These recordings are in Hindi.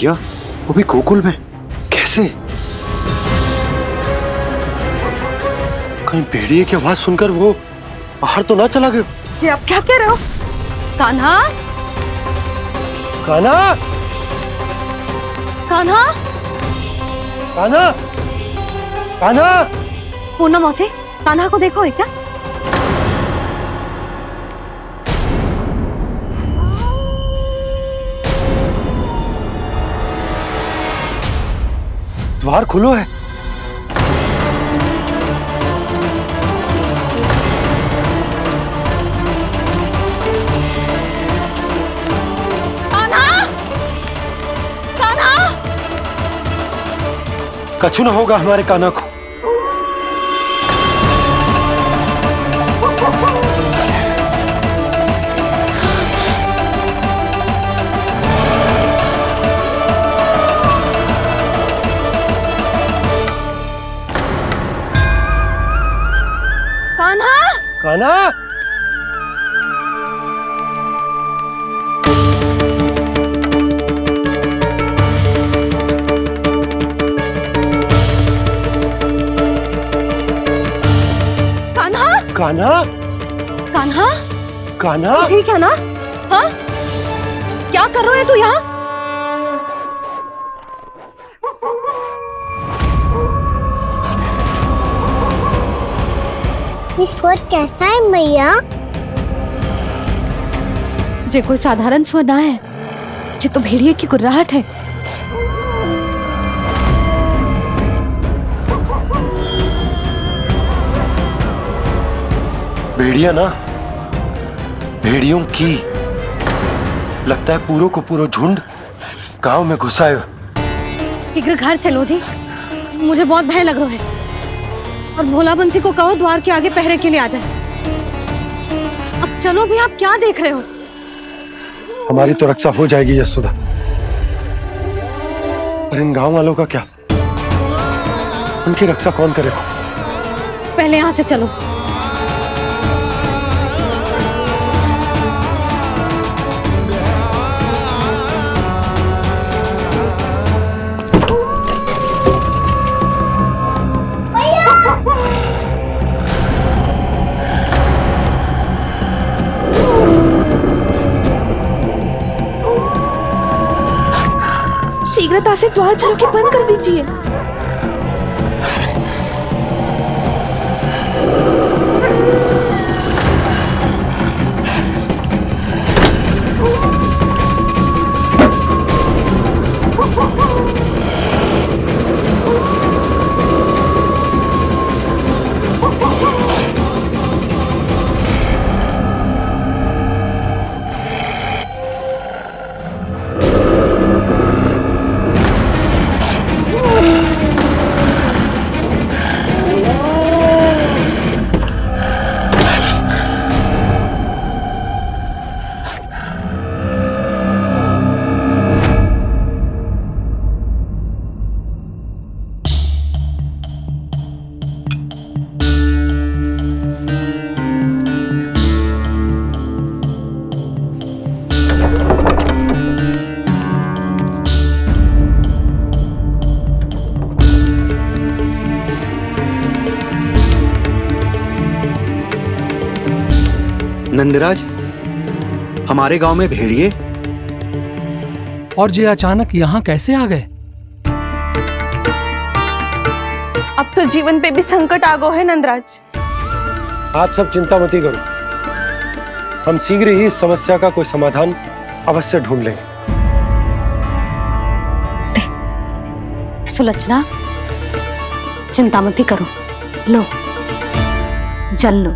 भेड़िया, वो भी गोकुल में, कैसे? कहीं भेड़िए की आवाज सुनकर वो बाहर तो ना चला गया? जी आप क्या कह रहे हो? कान्हा, कान्हा, कान्हा, कान्हा, कान्हा। पूनम मौसी, कान्हा को देखो है क्या? द्वार खुलो है। कछु ना होगा हमारे कान्हा को। कान्हा, कान्हा, कान्हा, कान्हा, कान्हा, ठीक है ना? हाँ, क्या कर रहे हो तू यहाँ? ये स्वर कैसा है मैया? जे कोई साधारण स्वर ना है, जे तो भेड़िए की गुर्राहट है। भेड़िया ना, भेड़ियों की, लगता है पूरो को पूरो झुंड गांव में घुसा है। शीघ्र घर चलो जी, मुझे बहुत भय लग रहा है। और भोला बंसी को कहो द्वार के आगे पहरे के लिए आ जाए। अब चलो भी, आप क्या देख रहे हो? हमारी तो रक्षा हो जाएगी यशोदा, पर इन गांव वालों का क्या? उनकी रक्षा कौन करेगा? पहले यहाँ से चलो। शीघ्रता से द्वार चारों के बंद कर दीजिए। नंदराज, हमारे गांव में भेड़िए और ये अचानक यहाँ कैसे आ गए? अब तो जीवन पे भी संकट आ गो है नंदराज। आप सब चिंता मत करो, हम शीघ्र ही इस समस्या का कोई समाधान अवश्य ढूंढ लेंगे। सुलक्षणा, चिंता मत करो, लो जल लो।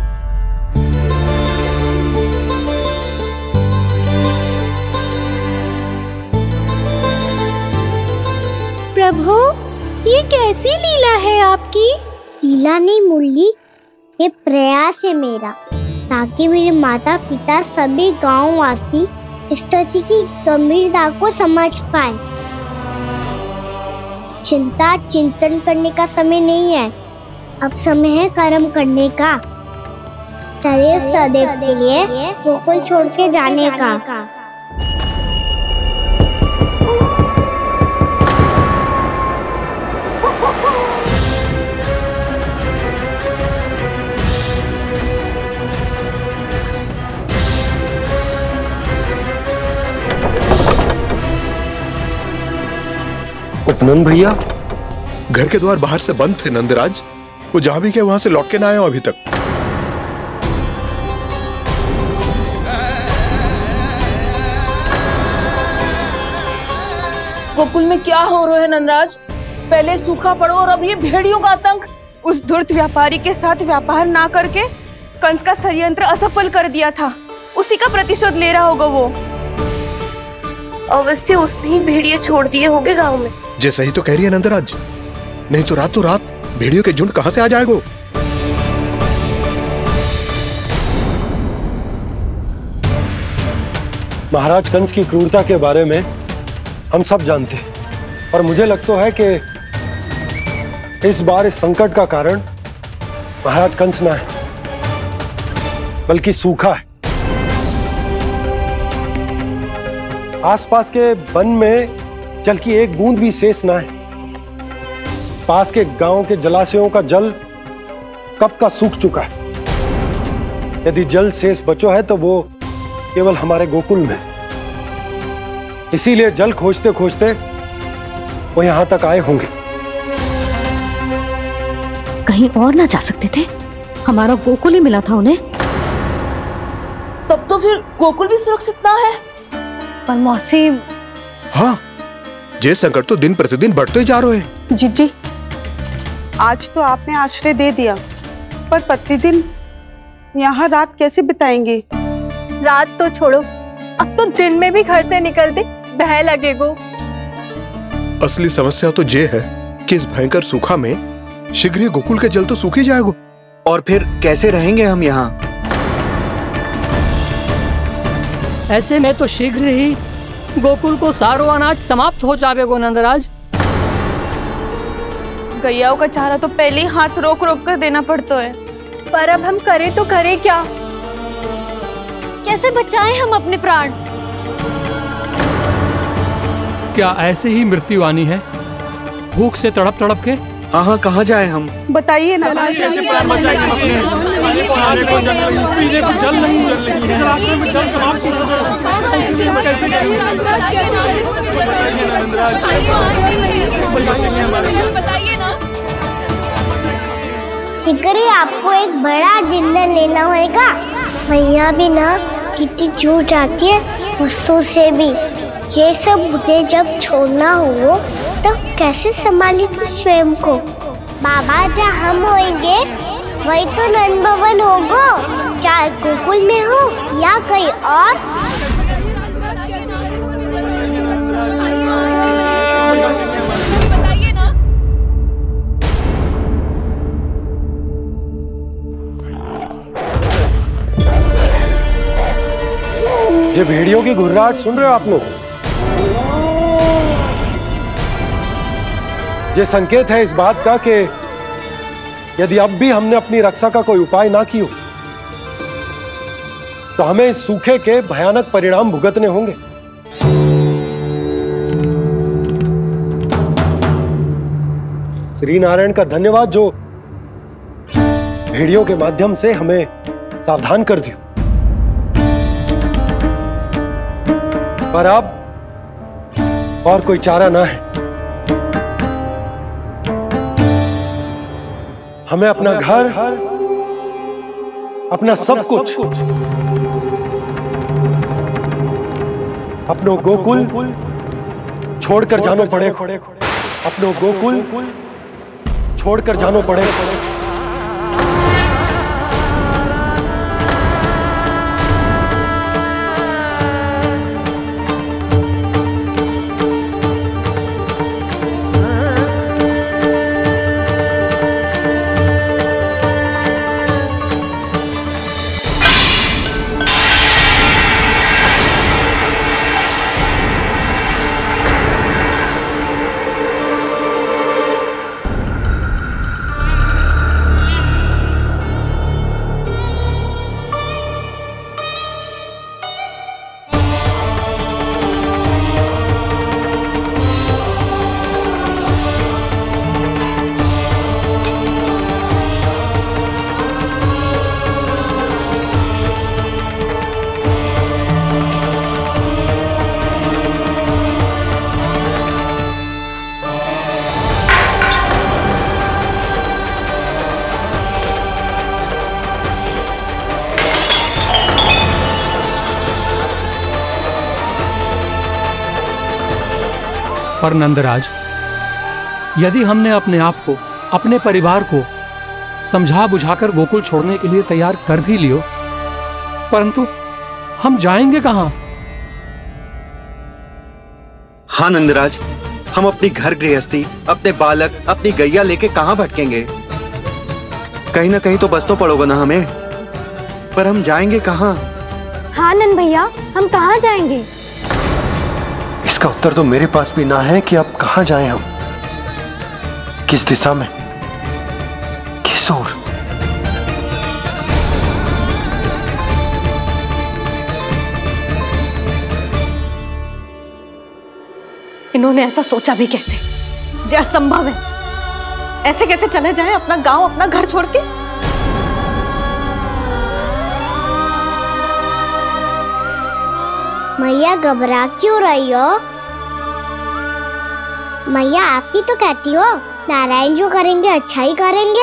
प्रभु, ये कैसी लीला है आपकी? लीला नहीं मुरली, ये प्रयास है मेरा, ताकि मेरे माता पिता सभी गांव वासी इस स्थिति की गंभीरता को समझ पाए। चिंता चिंतन करने का समय नहीं है, अब समय है कर्म करने का, सदैव सदैव के लिए गोकुल छोड़ के जाने का। शतनंद भैया? घर के द्वार बाहर से बंद थे नंदराज। वो जहां भी गए वहां से लौट के ना आए अभी तक। गोकुल में क्या हो रहा है नंदराज? पहले सूखा पड़ो और अब ये भेड़ियों का आतंक। उस धूर्त व्यापारी के साथ व्यापार ना करके कंस का षड्यंत्र असफल कर दिया था। उसी का प्रतिशोध ले रहा होगा वो। अवश्य उसने ही भेड़िए छोड़ दिए होंगे गांव में। जैसा ही तो कह रही है नंदराज, नहीं तो रात भेड़ियों के झुंड कहां से आ जाएगा? महाराज कंस की क्रूरता के बारे में हम सब जानते हैं, और मुझे लगता है कि इस बार इस संकट का कारण महाराज कंस ना है, बल्कि सूखा है। आसपास के वन में जल की एक बूंद भी शेष ना है। पास के गांव के जलाशयों का जल कब का सूख चुका है। यदि जल शेष बचो है तो वो केवल हमारे गोकुल में। इसीलिए जल खोजते खोजते वो यहां तक आए होंगे। कहीं और ना जा सकते थे? हमारा गोकुल ही मिला था उन्हें। तब तो फिर गोकुल भी सुरक्षित ना है। पर मौसी, हाँ, ये संकट तो दिन प्रतिदिन बढ़ते जा रहे हैं। जीजी, आज तो आपने आश्रय दे दिया, पर प्रतिदिन यहाँ रात कैसे बिताएंगे? रात तो छोड़ो, अब तो दिन में भी घर से निकलते भय लगेगो। असली समस्या तो ये है कि इस भयंकर सूखा में शीघ्र ही गोकुल के जल तो सूख ही जाएगा। और फिर कैसे रहेंगे हम यहाँ? ऐसे में तो शीघ्र ही गोकुल को सारो अनाज समाप्त हो जाएगा नंदराज। गैयाओं का चारा तो पहले ही हाथ रोक रोक कर देना पड़ता है। पर अब हम करें तो करें क्या? कैसे बचाएं हम अपने प्राण? क्या ऐसे ही मृत्यु आनी है, भूख से तड़प तड़प के? हाँ, कहाँ जाए हम? बताइए ना। कैसे प्राण बचाएंगे हम अपने? पीने को जल नहीं, जल नहीं है, रास्ते में जल समाप्त हो शीघ्र ही आपको एक बड़ा डिनर लेना होगा। भैया भी ना कितनी जूझ आती है गुस्सों से भी। ये सब मुझे जब छोड़ना हो तो कैसे संभाली तू स्वयं को? बाबा जहाँ हम होंगे वही तो नंद भवन होगा, चाहे गोकुल में हो या कहीं और। बताइए ना। ये भेड़ियों की घुर्राहट सुन रहे हो आप लोग? ये संकेत है इस बात का कि यदि अब भी हमने अपनी रक्षा का कोई उपाय ना किया तो हमें इस सूखे के भयानक परिणाम भुगतने होंगे। श्री नारायण का धन्यवाद जो भेड़ियों के माध्यम से हमें सावधान कर दिया। पर अब और कोई चारा ना है। हमें अपना घर, अपना सब कुछ, अपनो गोकुल छोड़कर जानो पड़े। अपनो गोकुल छोड़कर जानो पड़े। पर नंदराज, यदि हमने अपने आप को, अपने परिवार को समझा बुझाकर गोकुल छोड़ने के लिए तैयार कर भी लियो, परंतु हम जाएंगे कहां? हाँ नंदराज, हम अपनी घर गृहस्थी, अपने बालक, अपनी गैया लेके कहां भटकेंगे? कहीं ना कहीं तो बस तो पड़ोगा ना हमें, पर हम जाएंगे कहां? हाँ नंद भैया, हम कहाँ जाएंगे? इसका उत्तर तो मेरे पास भी ना है कि अब कहां जाएं हम, किस दिशा में, किस ओर। इन्होंने ऐसा सोचा भी कैसे? जो असंभव है। ऐसे कैसे चले जाएं अपना गांव, अपना घर छोड़ के? मैया घबरा क्यों रही हो? मैया आप ही तो कहती हो नारायण जो करेंगे अच्छा ही करेंगे।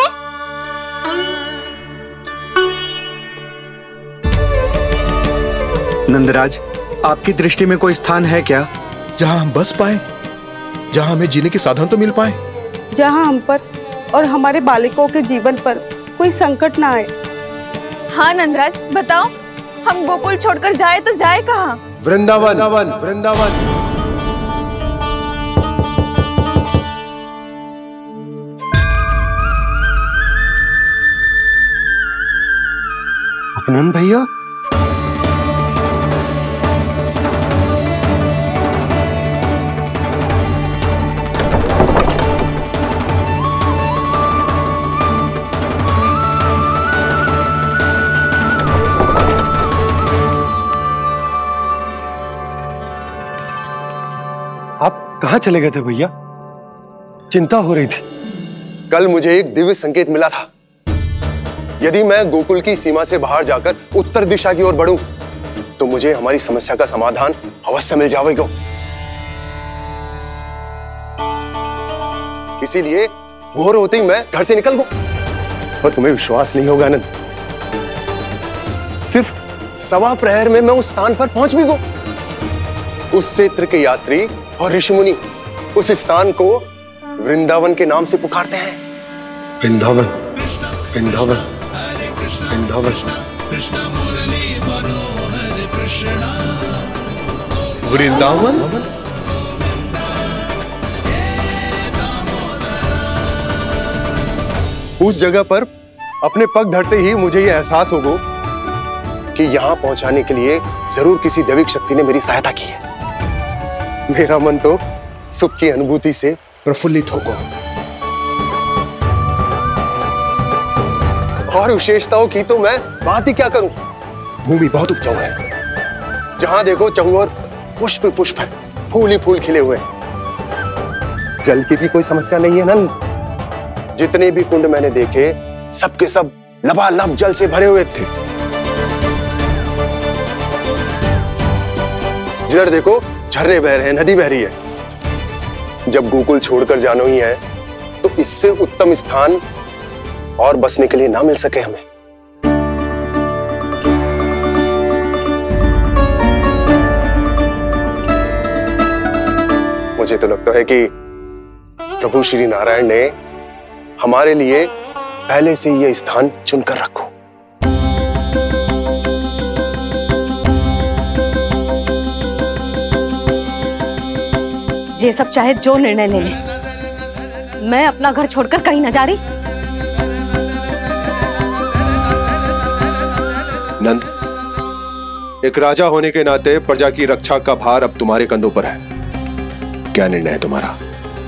नंदराज, आपकी दृष्टि में कोई स्थान है क्या जहां हम बस पाए, जहां हमें जीने के साधन तो मिल पाए, जहाँ हम पर और हमारे बालकों के जीवन पर कोई संकट ना आए। हाँ नंदराज, बताओ, हम गोकुल छोड़कर जाए तो जाए कहाँ? वृंदावन, वृंदावन। अपनन भैया, आप कहां चले गए थे भैया? चिंता हो रही थी। कल मुझे एक दिव्य संकेत मिला था। यदि मैं गोकुल की सीमा से बाहर जाकर उत्तर दिशा की ओर बढ़ूं, तो मुझे हमारी समस्या का समाधान अवश्य मिल जाएगा। इसीलिए भोर होते ही मैं घर से निकल गया। पर तुम्हें विश्वास नहीं होगा आनंद, सिर्फ सवा प्रहर में मैं उस स्थान पर पहुंच भी गया। उस क्षेत्र के यात्री और ऋषिमुनि उस स्थान को वृंदावन के नाम से पुकारते हैं। वृंदावन, वृंदावन, वृंदावन। वृंदावन। उस जगह पर अपने पग धरते ही मुझे यह एहसास होगा कि यहां पहुंचाने के लिए जरूर किसी दैविक शक्ति ने मेरी सहायता की है। मेरा मन तो सुख की अनुभूति से प्रफुल्लित होगा। और विशेषताओं की तो मैं बात ही क्या करूं। भूमि बहुत उपजाऊ है, जहां देखो चहुओर पुष्प पुष्प है, फूल ही फूल खिले हुए हैं। जल की भी कोई समस्या नहीं है नंद। जितने भी कुंड मैंने देखे, सबके सब लबालब जल से भरे हुए थे। जिधर देखो झरने बह रहे हैं, नदी बह रही है। जब गोकुल छोड़कर जाना ही है, तो इससे उत्तम स्थान और बसने के लिए ना मिल सके हमें। मुझे तो लगता है कि प्रभु श्री नारायण ने हमारे लिए पहले से यह स्थान चुनकर रखो। ये सब चाहे जो निर्णय ले ले, मैं अपना घर छोड़कर कहीं न जा रही। नंद, एक राजा होने के नाते प्रजा की रक्षा का भार अब तुम्हारे कंधों पर है। क्या निर्णय है तुम्हारा?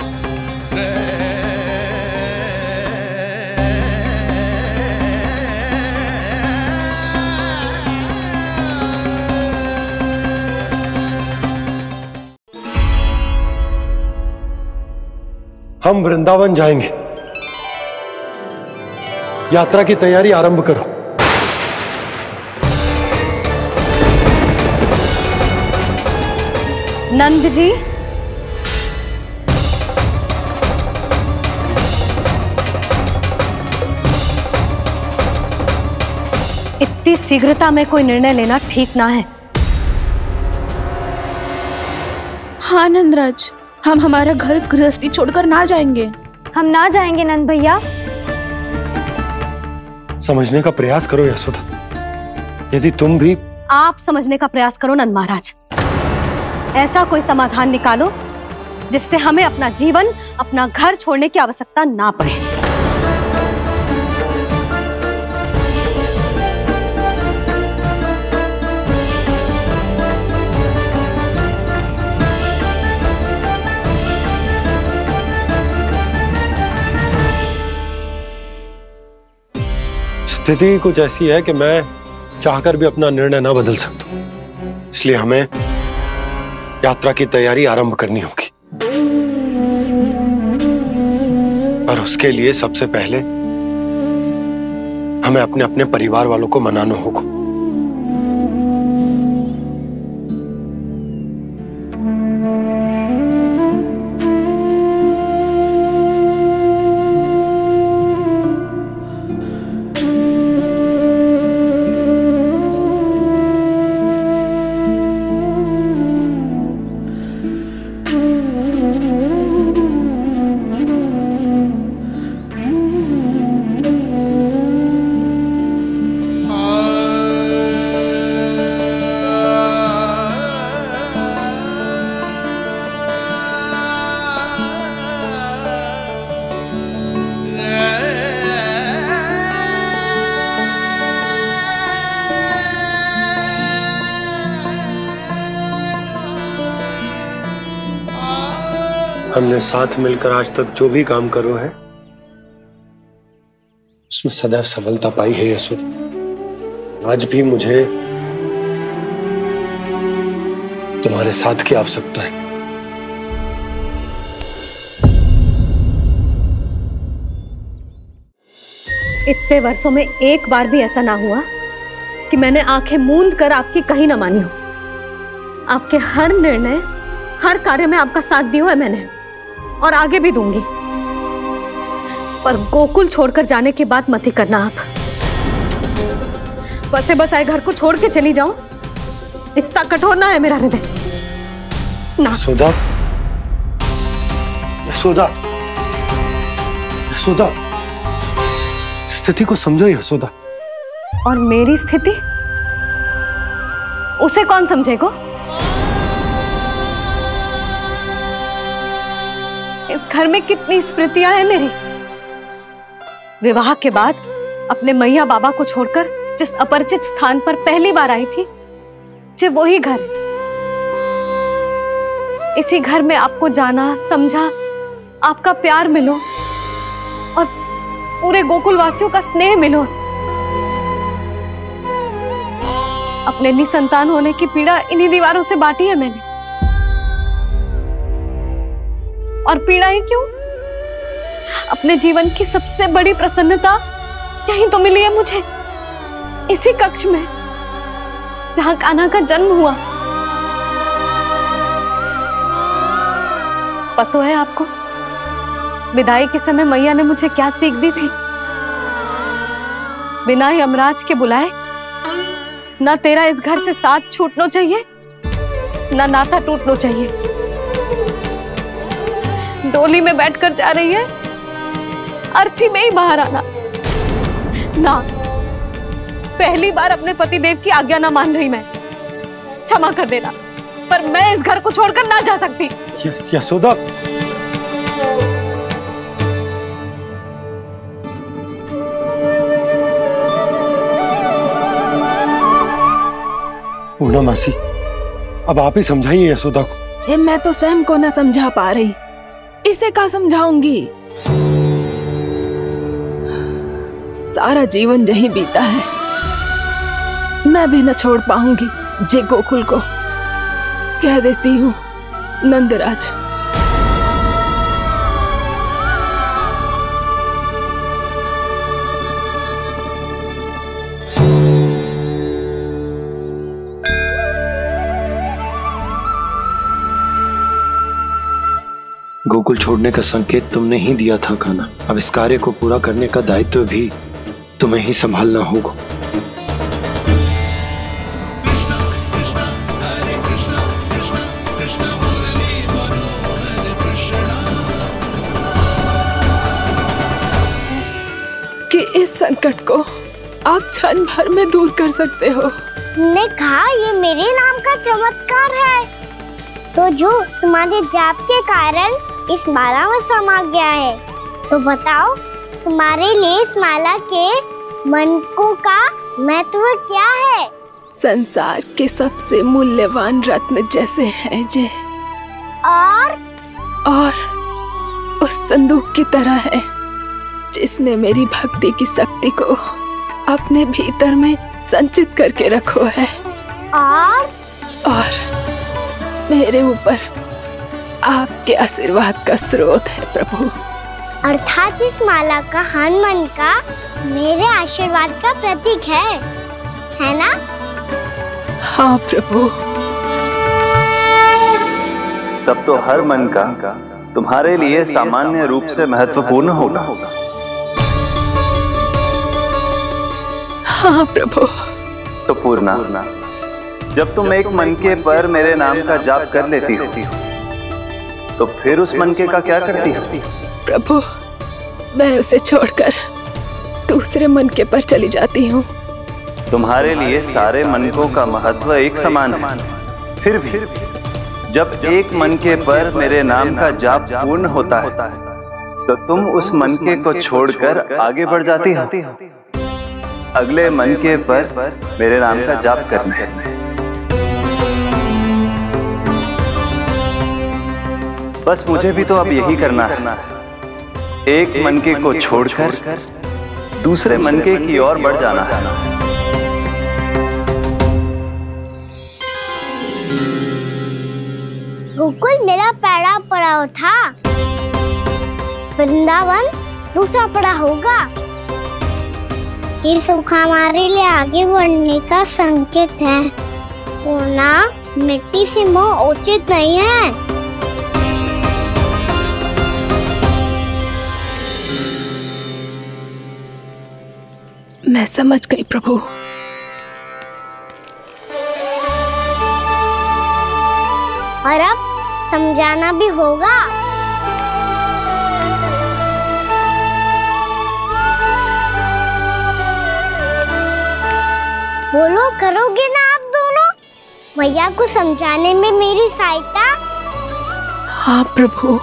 हम वृंदावन जाएंगे। यात्रा की तैयारी आरंभ करो। नंद जी, इतनी शीघ्रता में कोई निर्णय लेना ठीक ना है। हाँ नंदराज, हम हमारा घर गृहस्थी छोड़कर ना जाएंगे। हम ना जाएंगे नंद भैया। समझने का प्रयास करो यशोदा। यदि तुम भी आप समझने का प्रयास करो नंद महाराज। ऐसा कोई समाधान निकालो जिससे हमें अपना जीवन, अपना घर छोड़ने की आवश्यकता ना पड़े। स्थिति कुछ ऐसी है कि मैं चाहकर भी अपना निर्णय ना बदल सकता, इसलिए हमें यात्रा की तैयारी आरंभ करनी होगी। और उसके लिए सबसे पहले हमें अपने अपने परिवार वालों को मनाना होगा। हमने साथ मिलकर आज तक जो भी काम करो है उसमें सदैव सफलता पाई है यशोदा। आज भी मुझे तुम्हारे साथ की आवश्यकता है। इतने वर्षों में एक बार भी ऐसा ना हुआ कि मैंने आंखें मूंद कर आपकी कहीं ना मानी हो। आपके हर निर्णय, हर कार्य में आपका साथ दिया है मैंने, और आगे भी दूंगी। पर गोकुल छोड़कर जाने की बात मत ही करना आप। बसे बसाए घर को छोड़ के चली जाऊं, इतना कठोर ना है मेरा हृदय ना। यशोदा, यशोदा, यशोदा, स्थिति को समझो यशोदा। और मेरी स्थिति उसे कौन समझेगा? इस घर में कितनी स्मृतियां हैं मेरी। विवाह के बाद अपने मैया बाबा को छोड़कर जिस अपरिचित स्थान पर पहली बार आई थी, जो वही घर। इसी घर में आपको जाना, समझा, आपका प्यार मिलो और पूरे गोकुल वासियों का स्नेह मिलो। अपने निसंतान होने की पीड़ा इन्हीं दीवारों से बांटी है मैंने। और पीड़ा ही क्यों? अपने जीवन की सबसे बड़ी प्रसन्नता यहीं तो मिली है मुझे, इसी कक्ष में जहां कान्हा का जन्म हुआ। पता है आपको विदाई के समय मैया ने मुझे क्या सीख दी थी? बिना यमराज के बुलाए ना तेरा इस घर से साथ छूटना चाहिए, ना नाता टूटना चाहिए। डोली में बैठकर जा रही है, अर्थी में ही बाहर आना ना। पहली बार अपने पति देव की आज्ञा ना मान रही मैं, क्षमा कर देना, पर मैं इस घर को छोड़कर ना जा सकती। यशोदा, पूर्णा मासी, अब आप ही समझाइए यशोदा को। ये मैं तो स्वयं को न समझा पा रही, इसे क्या समझाऊंगी? सारा जीवन यहीं बीता है, मैं भी न छोड़ पाऊंगी जे गोकुल को। कह देती हूँ नंदराज। गोकुल छोड़ने का संकेत तुमने ही दिया था कान्हा। अब इस कार्य को पूरा करने का दायित्व भी तुम्हें ही संभालना होगा। कृष्ण कृष्ण हरे कृष्ण कृष्ण मुरली मनोहर इस संकट को आप क्षण भर में दूर कर सकते हो। ने कहा ये मेरे नाम का चमत्कार है, तो जो तुम्हारे जाप के कारण इस माला में समा गया है। तो बताओ तुम्हारे लिए इस माला के मनकों का महत्व क्या है? संसार के सबसे मूल्यवान रत्न जैसे हैं ये, और उस संदूक की तरह है जिसने मेरी भक्ति की शक्ति को अपने भीतर में संचित करके रखो है, और मेरे ऊपर आपके आशीर्वाद का स्रोत है प्रभु। अर्थात इस माला का हनुमान का मेरे आशीर्वाद का प्रतीक है ना? हाँ प्रभु। तब तो हर मन का तुम्हारे लिए सामान्य रूप से महत्वपूर्ण होगा। हाँ प्रभु। तो पूर्णा, जब तुम एक मनके पर मेरे नाम का जाप कर लेती हो, तो फिर उस मनके का क्या करती हो? प्रभु, मैं उसे छोड़कर दूसरे मनके पर चली जाती हूँ। तुम्हारे लिए सारे मनकों का महत्व एक समान है। फिर भी जब एक मनके पर मेरे नाम का जाप पूर्ण होता है, तो तुम उस मनके को छोड़कर आगे बढ़ जाती हो अगले मनके पर मेरे नाम का जाप करने। बस मुझे भी तो अब यही करना है, एक मनके को छोड़कर दूसरे मनके की ओर बढ़ जाना है। गोकुल मेरा पहला पड़ाव था, वृंदावन दूसरा पड़ाव होगा। ये सुख हमारे लिए आगे बढ़ने का संकेत है, वरना मिट्टी से मोह उचित नहीं है। मैं समझ गई प्रभु। और अब समझाना भी होगा। बोलो, करोगे ना आप दोनों? मैया को समझाने में मेरी सहायता? हाँ प्रभु।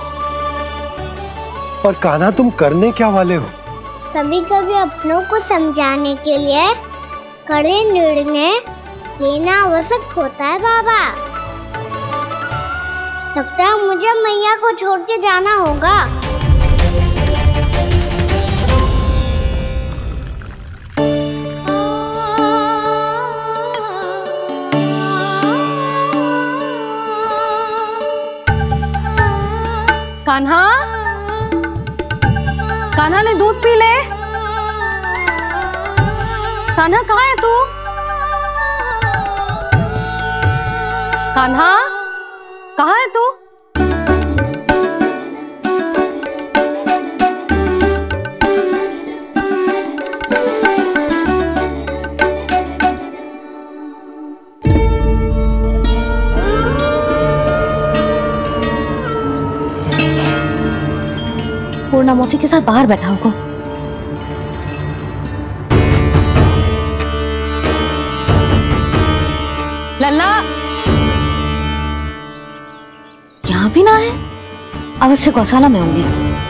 पर कान्हा, तुम करने क्या वाले हो? कभी कभी अपनों को समझाने के लिए कड़े निर्णय लेना आवश्यक होता है बाबा। लगता है मुझे मैया को छोड़ के जाना होगा। कान्हा, कान्हा ने दूध पी ले। कान्हा कहाँ है तू? कान्हा कहाँ है तू? पूर्णा मौसी के साथ बाहर बैठा होगा। लल्ला यहाँ भी ना है, अवश्य गौशाला में होंगे।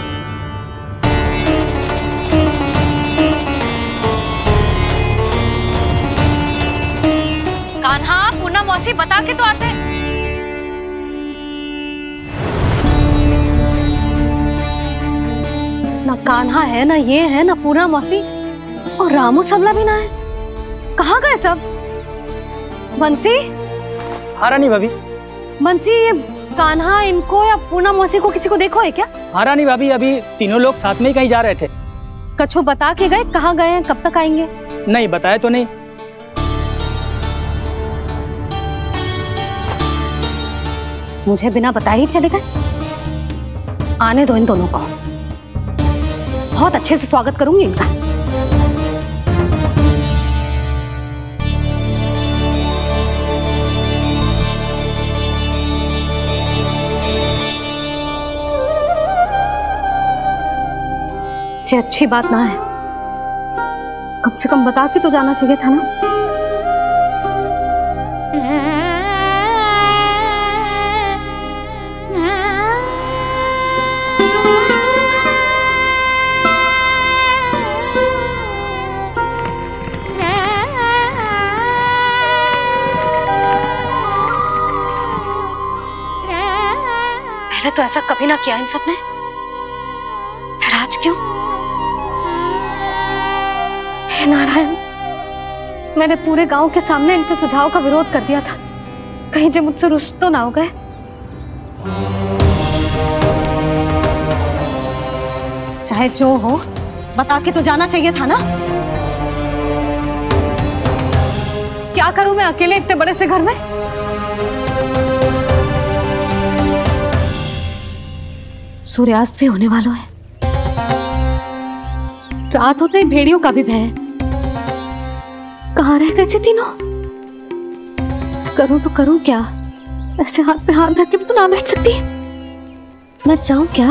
कान्हा, पूर्णा मौसी बता के तो आते। ना कान्हा है, ना ये है, ना पूर्णा मौसी, और रामू सबला भी ना है। कहाँ गए सब? बंसी? हाँ रानी भाभी। बंसी, ये कान्हा इनको या पूर्णा मौसी को किसी को देखो है क्या? हाँ रानी भाभी, अभी तीनों लोग साथ में ही कहीं जा रहे थे। कछु बता के गए कहाँ गए हैं, कब तक आएंगे? नहीं बताया तो नहीं। मुझे बिना बताए ही चले गए? आने दो इन दोनों को, बहुत अच्छे से स्वागत करूंगी इनका। ये अच्छी बात ना है कम से कम बता के तो जाना चाहिए था ना। तो ऐसा कभी ना किया इन सब ने, फिर आज क्यों? हे नारायण, मैंने पूरे गांव के सामने इनके सुझाव का विरोध कर दिया था, कहीं जे मुझसे रुष्ट तो ना हो गए। चाहे जो हो, बता के तो जाना चाहिए था ना। क्या करूं मैं अकेले इतने बड़े से घर में? सूर्यास्त भी होने वाला है, रात होते ही भेड़ियों का भी भय है। कहाँ रह गए तीनों? करूं तो करूं क्या? ऐसे हाथ पे हाथ धर के भी तो ना बैठ सकती। मैं जाऊं क्या?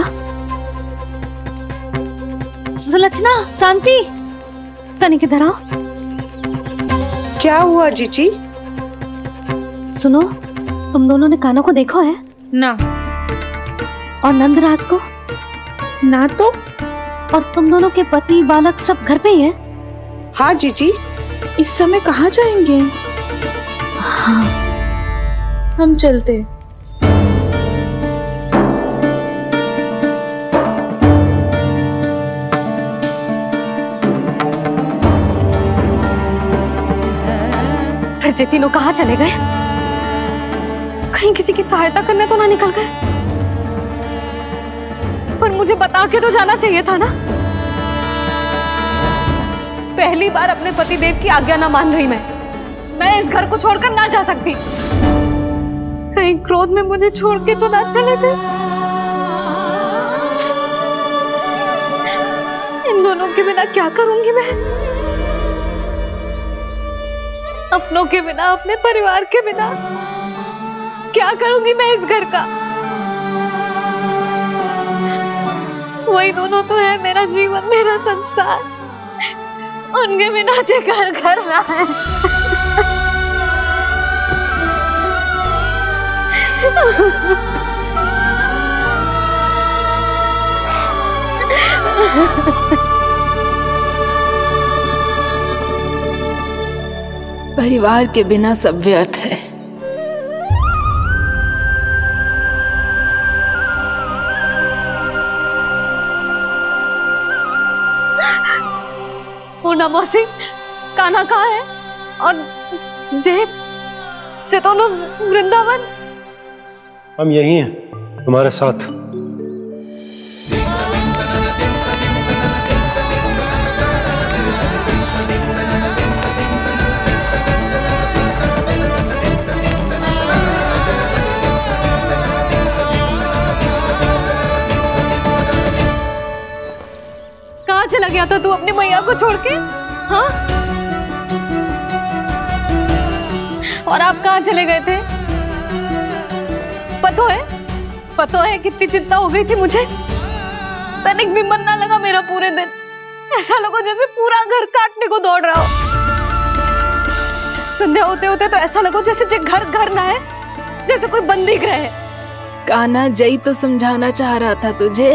सुलक्षणा, शांति, तनिक इधर आओ। क्या हुआ जीजी? सुनो, तुम दोनों ने कान्हा को देखा है? ना। और नंदराज को? ना तो। और तुम दोनों के पति बालक सब घर पे ही हैं? हाँ जीजी, इस समय कहाँ जाएंगे? हाँ, हम चलते। फिर ये तीनों कहाँ चले गए? कहीं किसी की सहायता करने तो ना निकल गए? पर मुझे बता के तो जाना चाहिए था ना। पहली बार अपने पतिदेव की आज्ञा ना मान रही मैं इस घर को छोड़कर ना जा सकती। कहीं क्रोध में मुझे छोड़ के तो ना चले गए। इन दोनों के बिना क्या करूंगी मैं? अपनों के बिना, अपने परिवार के बिना क्या करूंगी मैं इस घर का? वही दोनों तो है मेरा जीवन, मेरा संसार। उनके बिना जे घर घर रहा है। परिवार के बिना सब व्यर्थ है। पूर्णा मौसी, कान्हा कहाँ है? और जे दोनों वृंदावन? हम यही हैं, तुम्हारे साथ। कहाँ चला गया था तू अपनी मैया को छोड़ के? हाँ? और आप कहाँ चले गए थे? पता है कितनी चिंता हो गई थी मुझे। तनिक भी मन ना लगा मेरा पूरे दिन। ऐसा लगा जैसे पूरा घर काटने को दौड़ रहा हो। संध्या होते होते तो ऐसा लगा जैसे घर घर ना है, जैसे कोई बंदी गृह है। कान्हा जई तो समझाना चाह रहा था तुझे।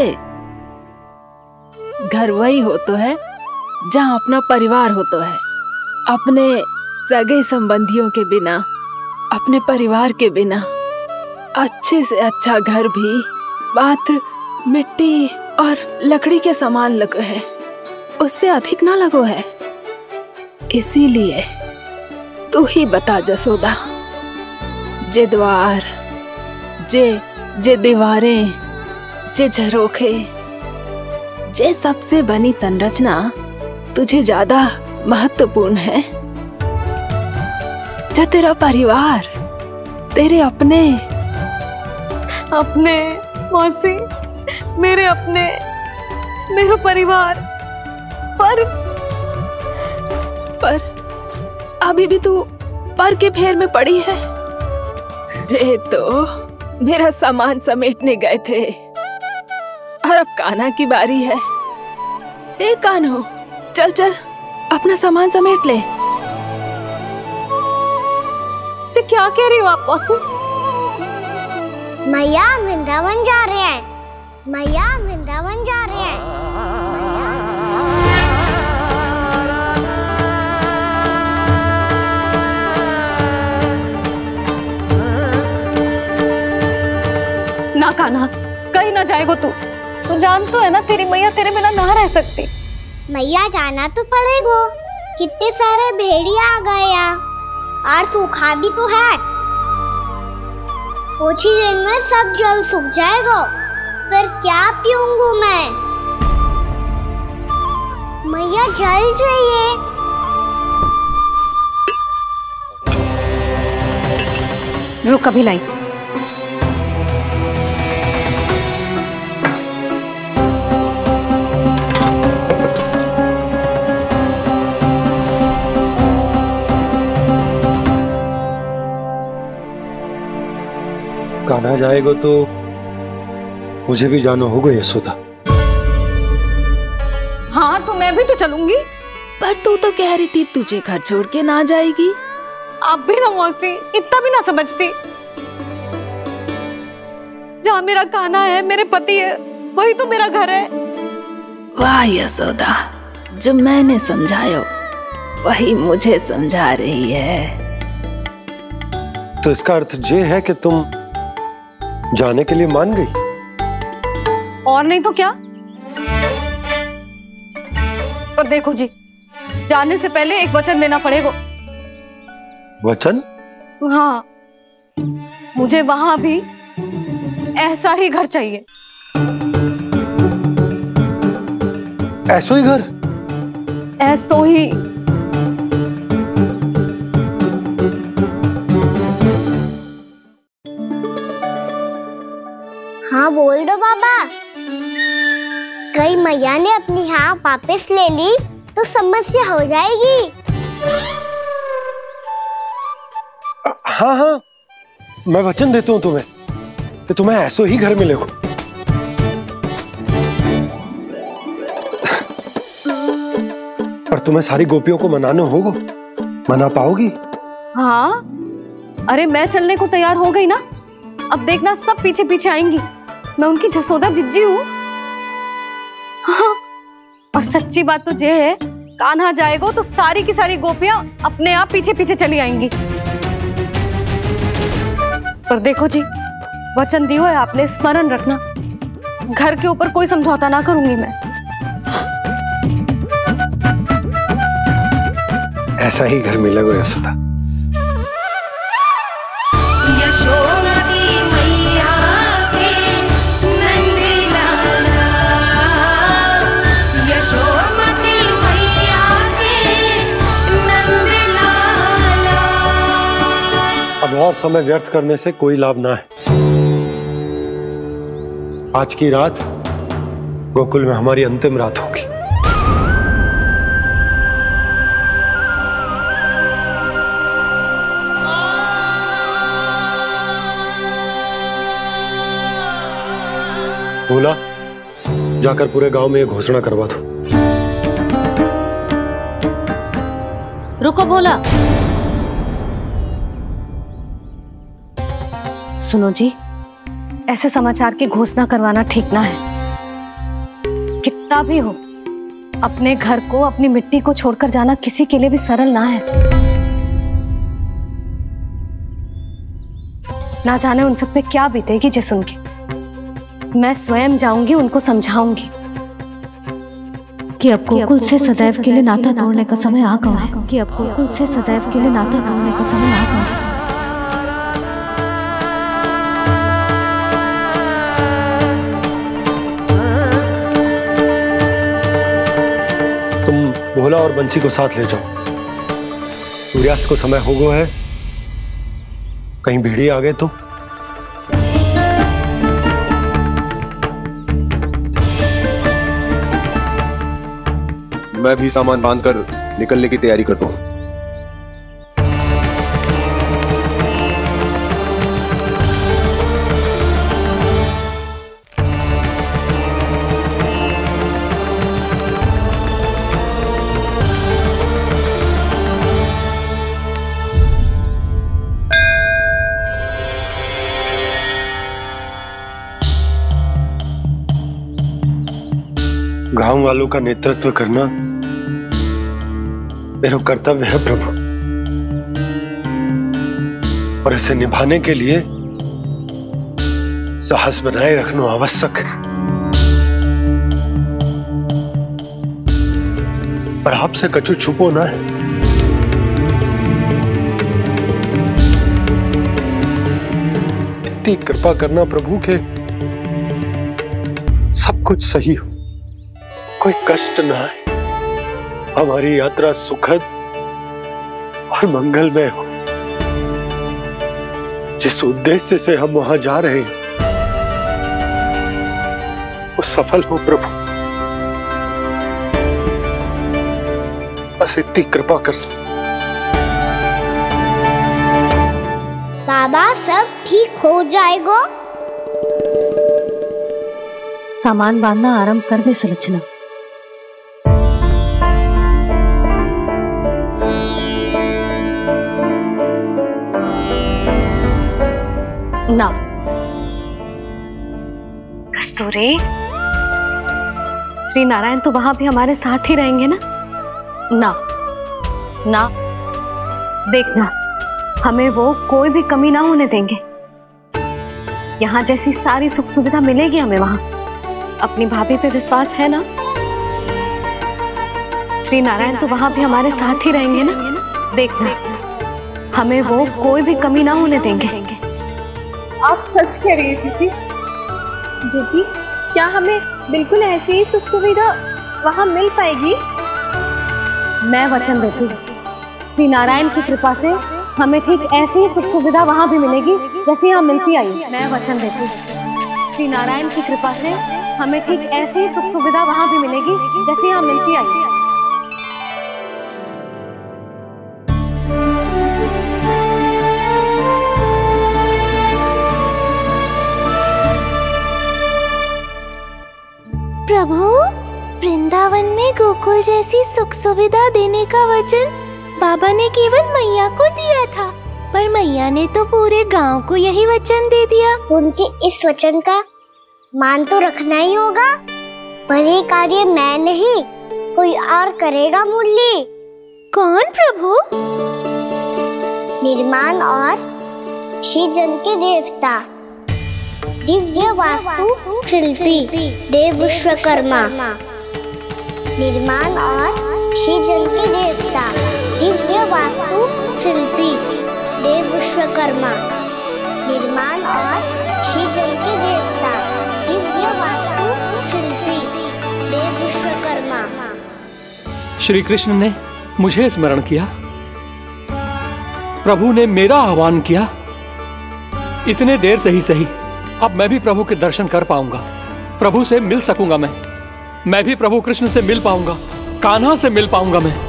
घर वही हो तो है जहाँ अपना परिवार हो तो है। अपने सगे संबंधियों के बिना, अपने परिवार के बिना अच्छे से अच्छा घर भी पात्र मिट्टी और लकड़ी के समान लगो है, उससे अधिक ना लगो है। इसीलिए तू ही बता जसोदा, जे द्वार, जे दीवारें, जे झरोखे, जे सबसे बनी संरचना तुझे ज्यादा महत्वपूर्ण है? जा तेरा परिवार, तेरे अपने मौसी, मेरा परिवार। पर अभी भी तू पर के फेर में पड़ी है। जे तो मेरा सामान समेटने गए थे और अब कान्हा की बारी है। हे कान्हो, चल चल अपना सामान समेट ले। जी क्या कह रही हो आप मौसी? मैया वृंदावन जा रहे हैं, मैया वृंदावन जा रहे हैं। ना कान्हा, कहीं ना जाएगो तू। तू जान तो है ना तेरी मैया तेरे बिना ना रह सकती। मैया जाना तो पड़ेगा, कितने सारे भेड़िया आ गए यहाँ, और सूखा भी तो है। कुछ ही दिन में सब जल सूख जाएगा, फिर क्या पीऊंगा मैं? मैया जल चाहिए। रुक अभी लाई। कान्हा जाएगा तो मुझे भी जाना होगा यशोदा। हाँ तो मैं भी तो चलूंगी। पर तू तो कह रही थी तुझे घर छोड़ के ना जाएगी। आप भी ना मौसी, इतना भी ना समझती। जहाँ मेरा कान्हा है, मेरे पति है, वही तो मेरा घर है। वाह यशोदा, जो मैंने समझाया वही मुझे समझा रही है। तो इसका अर्थ ये है कि तुम जाने के लिए मान गई? और नहीं तो क्या। पर देखो जी, जाने से पहले एक वचन देना पड़ेगा। वचन? हाँ, मुझे वहां भी ऐसा ही घर चाहिए। ऐसो ही घर? ऐसो ही। हाँ बोल दो बाबा। कहीं मैया ने अपनी हाँ वापस ले ली तो समस्या हो जाएगी। हाँ हाँ, मैं वचन देता हूँ तुम्हें कि तुम्हें ऐसो ही घर मिलेगा। पर तुम्हें सारी गोपियों को मनाना होगा। मना पाओगी? हाँ, अरे मैं चलने को तैयार हो गई ना। अब देखना सब पीछे पीछे आएंगी। मैं उनकी जसोदा जिज्जी हूँ। हाँ, और सच्ची बात तो ये है, कान्हा जाएगा तो सारी की सारी गोपियां अपने आप पीछे पीछे चली आएंगी। पर देखो जी, वचन दियो है आपने, स्मरण रखना। घर के ऊपर कोई समझौता ना करूंगी मैं। ऐसा ही घर मिलेगा यशोदा। अब और समय व्यर्थ करने से कोई लाभ ना है। आज की रात गोकुल में हमारी अंतिम रात होगी। बोला, जाकर पूरे गांव में ये घोषणा करवा दो। रुको भोला। सुनो जी, ऐसे समाचार की घोषणा करवाना ठीक ना है। कितना भी हो, अपने घर को, अपनी मिट्टी को छोड़कर जाना किसी के लिए भी सरल ना है। ना जाने उन सब पे क्या बीतेगी जे सुन के। मैं स्वयं जाऊंगी, उनको समझाऊंगी कि अब गोकुल से सदैव के लिए नाता तोड़ने का समय आ गया है। कि अब गोकुल से सदैव के लिए नाता तोड़ने का समय आ गया है। तुम भोला और बंसी को साथ ले जाओ। सूर्यास्त को समय हो गया है, कहीं भेड़िए आ गए तो। मैं भी सामान बांधकर निकलने की तैयारी करता हूँ। गांव वालों का नेतृत्व करना मेरा कर्तव्य है प्रभु, और इसे निभाने के लिए साहस बनाए रखना आवश्यक है। पर आपसे कछु छुपो ना है। इतनी कृपा करना प्रभु के सब कुछ सही हो, कोई कष्ट ना आए, हमारी यात्रा सुखद और मंगलमय हो। जिस उद्देश्य से हम वहां जा रहे हैं वो सफल हो प्रभु, बस इतनी कृपा कर लो। बाबा सब ठीक हो जाएगा। सामान बांधना आरंभ कर दे सुलक्षणा। ना कस्तूरी, श्री नारायण तो वहां भी हमारे साथ ही रहेंगे ना? ना ना, देखना हमें वो कोई भी कमी ना होने देंगे। यहाँ जैसी सारी सुख सुविधा मिलेगी हमें वहां। अपनी भाभी पे विश्वास है ना? श्री नारायण तो वहां भी हमारे साथ ही रहेंगे ना? देखना हमें वो कोई भी कमी ना होने देंगे। आप सच कह रही है दीदी? जीजी, क्या हमें बिल्कुल ऐसी ही सुख सुविधा वहाँ मिल पाएगी? मैं वचन देती हूँ, श्री नारायण की कृपा से हमें ठीक ऐसी ही सुख सुविधा वहाँ भी मिलेगी जैसी यहाँ मिलती आई। मैं वचन देती हूँ, श्री नारायण की कृपा से हमें ठीक ऐसी ही सुख सुविधा वहाँ भी मिलेगी जैसी यहाँ मिलती आई। प्रभु, वृंदावन में गोकुल जैसी सुख सुविधा देने का वचन बाबा ने केवल मैया को दिया था, पर मैया ने तो पूरे गांव को यही वचन दे दिया। उनके इस वचन का मान तो रखना ही होगा, पर ये कार्य मैं नहीं कोई और करेगा मुरली। कौन प्रभु? निर्माण और सृजन के देवता, दिव्य वास्तु शिल्पी देव विश्वकर्मा। निर्माण और सृजन के देवता, दिव्य वास्तु शिल्पी देव विश्वकर्मा। निर्माण और सृजन के देवता, दिव्य वास्तु शिल्पी देव विश्वकर्मा। श्री कृष्ण ने मुझे स्मरण किया, प्रभु ने मेरा आह्वान किया। इतने देर से ही सही, अब मैं भी प्रभु के दर्शन कर पाऊंगा, प्रभु से मिल सकूंगा। मैं भी प्रभु कृष्ण से मिल पाऊंगा, कान्हा से मिल पाऊंगा मैं।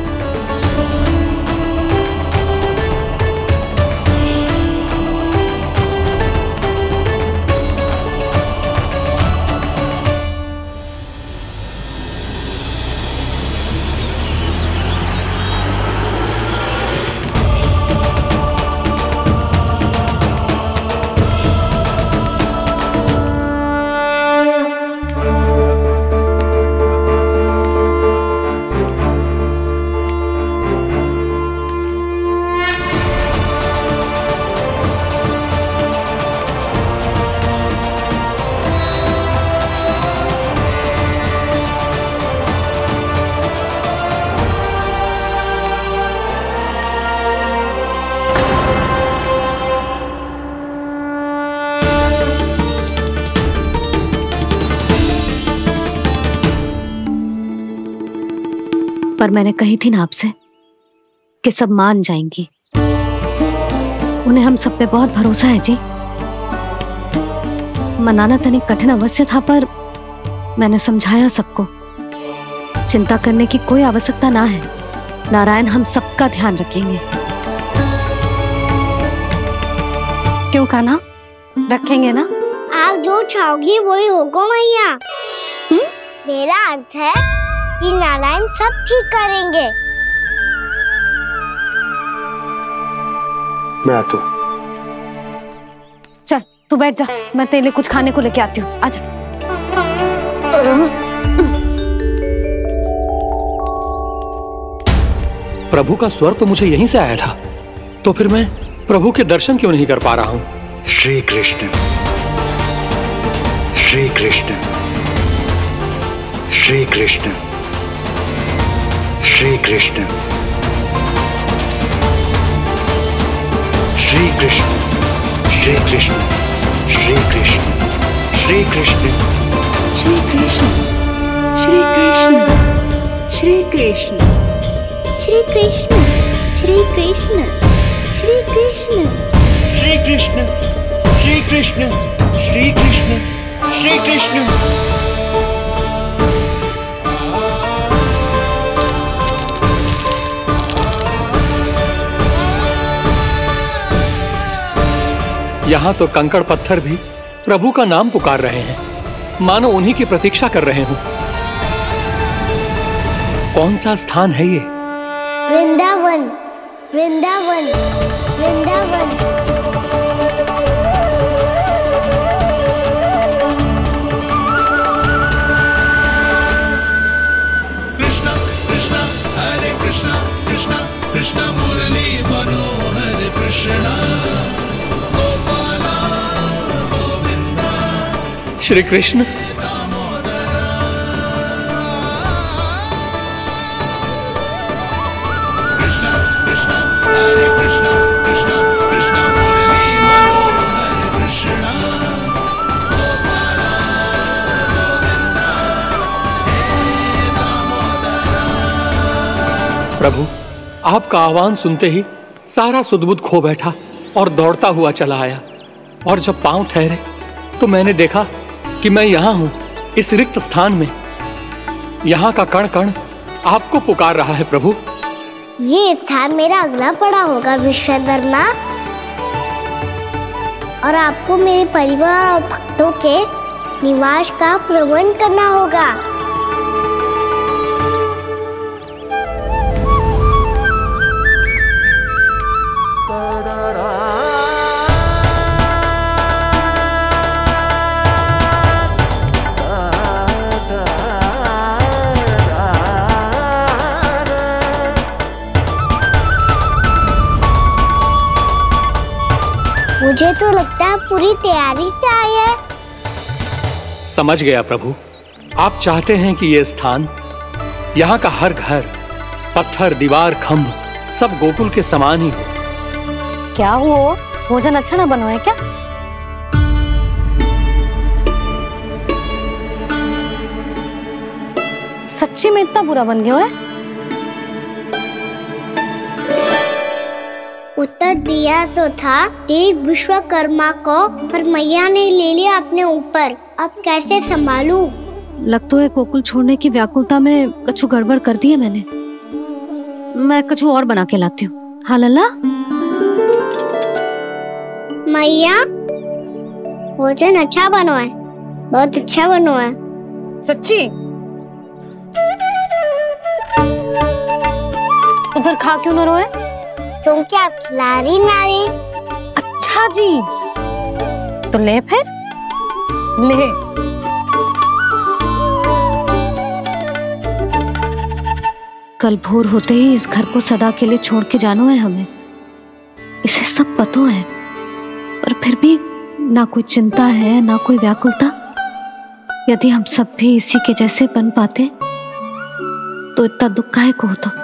पर मैंने कही थी ना आपसे कि सब मान जाएंगी। उन्हें हम सब पे बहुत भरोसा है जी। मनाना तनिक कठिन अवश्य था, पर मैंने समझाया सबको। चिंता करने की कोई आवश्यकता ना है, नारायण हम सबका ध्यान रखेंगे। क्यों कान्हा, रखेंगे ना? आप जो चाहोगी वही होगा मैया। मेरा अर्थ है कि नारायण सब ठीक करेंगे। मैं आता हूं। चल तू बैठ जा, मैं तेरे लिए कुछ खाने को लेके आती हूँ। आजा। प्रभु का स्वर तो मुझे यहीं से आया था, तो फिर मैं प्रभु के दर्शन क्यों नहीं कर पा रहा हूं? श्री कृष्ण, श्री कृष्ण, श्री कृष्ण, श्री कृष्ण, श्री कृष्ण, श्री कृष्ण, श्री कृष्ण, श्री कृष्ण, श्री कृष्ण, श्री कृष्ण, श्री कृष्ण, श्री कृष्ण, श्री कृष्ण, श्री कृष्ण, श्री कृष्ण, श्री कृष्ण, श्री कृष्ण, श्री कृष्ण। यहाँ तो कंकड़ पत्थर भी प्रभु का नाम पुकार रहे हैं, मानो उन्हीं की प्रतीक्षा कर रहे हो। कौन सा स्थान है ये? वृंदावन, वृंदावन, वृंदावन। कृष्णा कृष्णा हरे कृष्णा, कृष्णा कृष्णा मुरली मनोहर कृष्णा, गोपाला गोविंदा। श्री कृष्ण, हरे कृष्णा, कृष्णा कृष्णा मुरली मनोहर कृष्णा, गोपाला गोविंदा, हे दामोदरा। प्रभु आपका आह्वान सुनते ही सारा सुध-बुध खो बैठा और दौड़ता हुआ चला आया, और जब पांव ठहरे तो मैंने देखा कि मैं यहाँ हूँ, इस रिक्त स्थान में। यहाँ का कण कण आपको पुकार रहा है प्रभु। ये स्थान मेरा अगला पड़ा होगा विश्वकर्मा, और आपको मेरे परिवार और भक्तों के निवास का प्रबंध करना होगा। मुझे तो लगता है पूरी तैयारी से आए हैं। समझ गया प्रभु, आप चाहते हैं कि ये स्थान, यहाँ का हर घर, पत्थर, दीवार, खंभ सब गोकुल के समान ही हो। क्या हुआ? भोजन अच्छा ना बना है क्या? सच्ची में इतना बुरा बन गया है? उत्तर दिया तो था देव विश्वकर्मा को, पर मैया ने ले लिया अपने ऊपर। अब कैसे संभालूं? लग तो है गोकुल छोड़ने की व्याकुलता में कछु गड़बड़ कर दी है मैंने। मैं कछु और बना के लाती हूँ। हाँ लल्ला? मैया, भोजन अच्छा बनो है, बहुत अच्छा बनो है। सच्ची? तो फिर खा क्यों न रोए? क्योंकि आप खिला रही नारी। अच्छा जी, तो ले फिर ले। कल भोर होते ही इस घर को सदा के लिए छोड़ के जाना है हमें। इसे सब पता है, पर फिर भी ना कोई चिंता है ना कोई व्याकुलता। यदि हम सब भी इसी के जैसे बन पाते तो इतना दुख काहे को होता।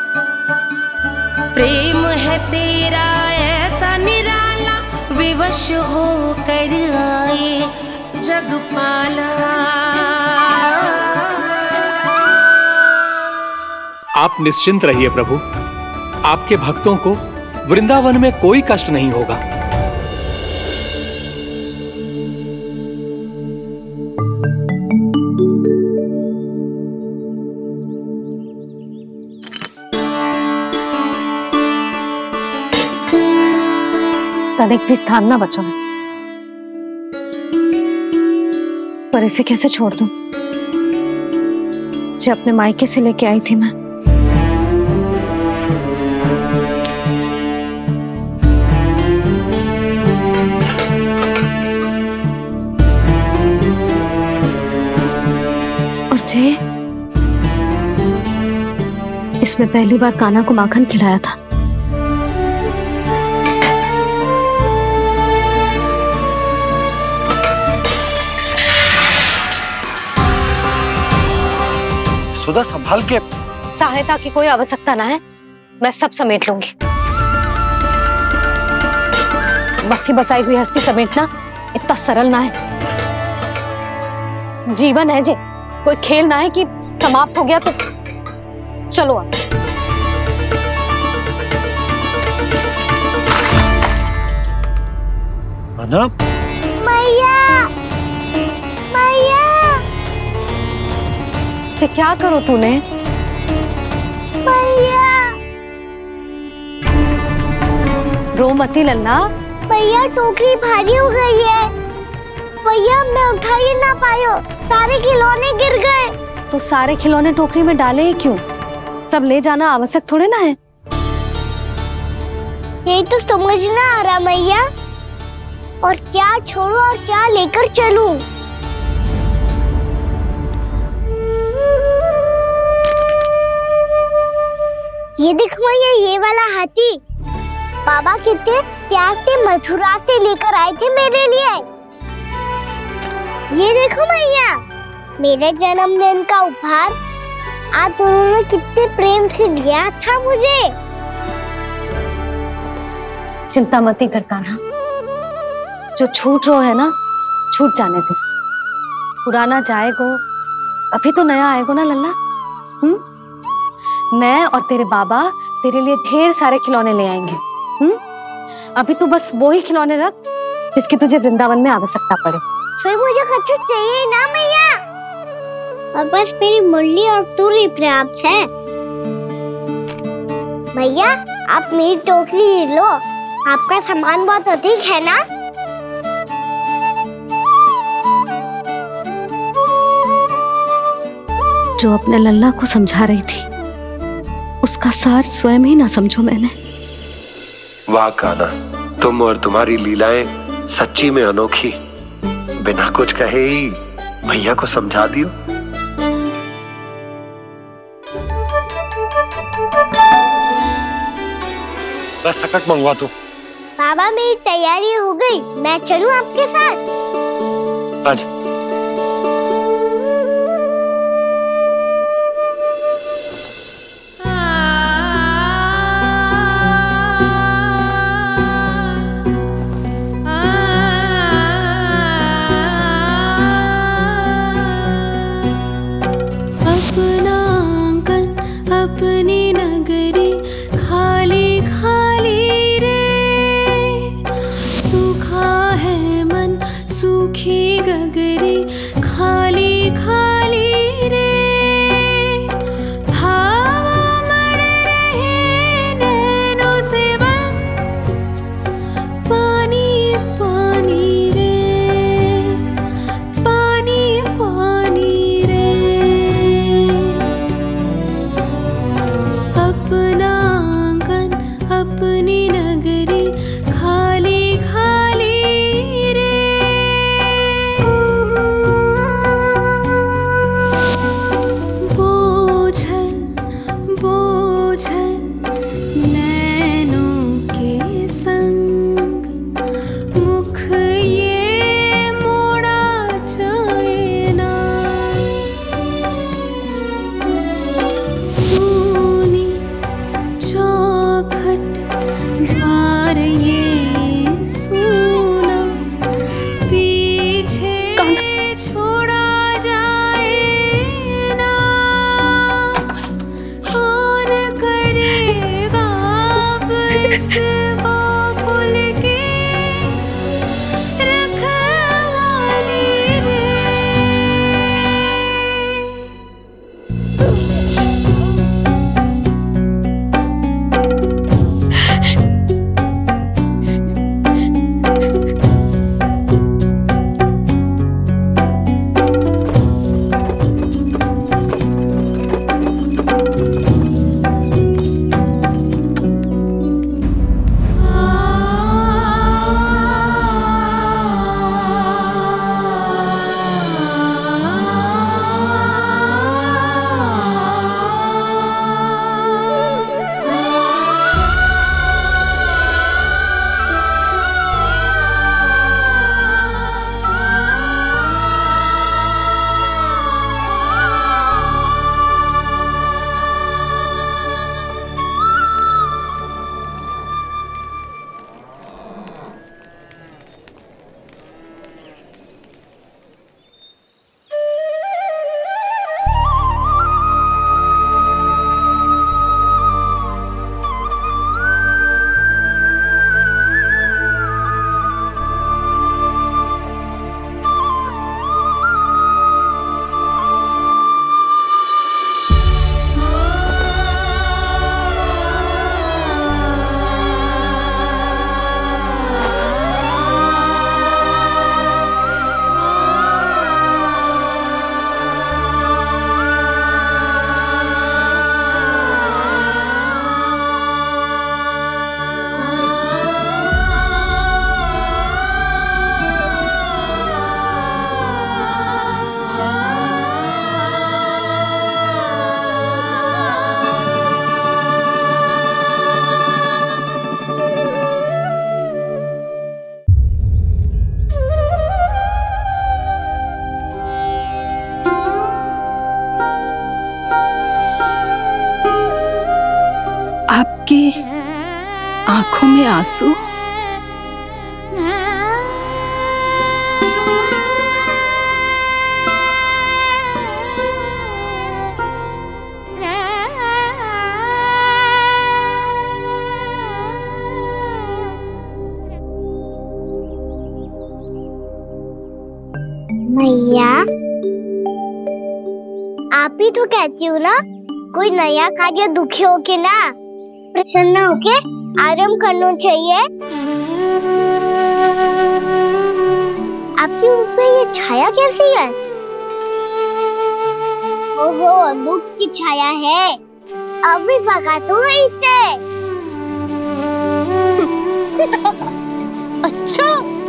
प्रेम है तेरा ऐसा निराला, विवश हो कर आए जगपाला। आप निश्चिंत रहिए प्रभु, आपके भक्तों को वृंदावन में कोई कष्ट नहीं होगा। तनिक भी स्थान ना बचा है, पर इसे कैसे छोड़ दूं? जो अपने मायके से लेके आई थी मैं। और जे इस जिसमें पहली बार कान्हा को माखन खिलाया था। सुधा संभाल के। सहायता की कोई आवश्यकता ना है, मैं सब समेट लूंगी। बसी बसाई गृहस्थी समेटना इतना सरल ना है। जीवन है जी, कोई खेल ना है कि समाप्त हो गया तो चलो आप। अना? मैया, मैया। जी क्या करो तूने? मैया। रो मती लल्ला। भैया टोकरी भारी हो गई है। भैया मैं उठा ही ना पायो, सारे खिलौने गिर गए। तो सारे खिलौने टोकरी में डाले क्यों? सब ले जाना आवश्यक थोड़े ना है। यही तो समझ ना आ रहा मैया, और क्या छोड़ू और क्या लेकर चलूं? ये देखो मैया, ये वाला हाथी बाबा कितने प्यार से मथुरा से लेकर आए थे मेरे लिए। ये देखो मैया, मेरे जन्मदिन का उपहार आज उन्होंने कितने प्रेम से दिया था मुझे। चिंता मती कर कान्हा, जो छूट रो है ना छूट जाने दे। पुराना जाएगो, अभी तो नया आएगो ना लल्ला। मैं और तेरे बाबा तेरे लिए ढेर सारे खिलौने ले आएंगे। अभी तू बस वो ही खिलौने रख जिसकी तुझे वृंदावन में आवश्यकता पड़े। फिर मुझे कुछ चाहिए ना मैया, और बस मेरी मुरली और तू ही पर्याप्त है। भैया आप मेरी टोकरी लो, आपका सामान बहुत अधिक है ना। जो अपने लल्ला को समझा रही थी उसका सार स्वयं ही ना समझो मैंने। वाह कान्हा, तुम और तुम्हारी लीलाएं सच्ची में अनोखी। बिना कुछ कहे ही भैया को समझा दियो। बस सकट मंगवा तू। बाबा मेरी तैयारी हो गई, मैं चलूं आपके साथ? आजा। अपनी नगरी खाली खाली रे, सूखा है मन सूखी गगरी खाली खाली रे, भाव मर रहे नैनों से बन पानी पानी रे, पानी पानी रे। अपना आंगन अपनी नगरी खाली खाली रे। बोझल बोझल नैनों के संग मुख ये मोड़ा जाए ना, सूनी चौखट द्वार ये सूना पीछे छोड़ा जाए ना, कौन करेगा अब इस गोकुल की रखवाली रे। आंखों में आंसू। मैया, आप ही तो कहती हो ना, कोई नया कार्य दुखी होके ना प्रसन्न होके आराम करना चाहिए। आपके मुंह पे ये छाया कैसी है? ओहो, दुख की छाया है। अभी भगा दूं इसे। अच्छा।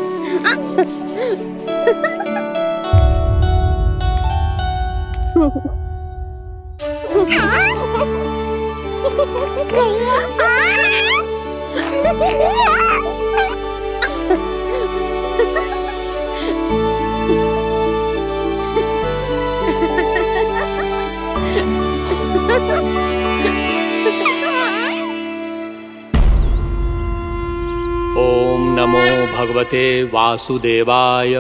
ओम नमो भगवते वासुदेवाय।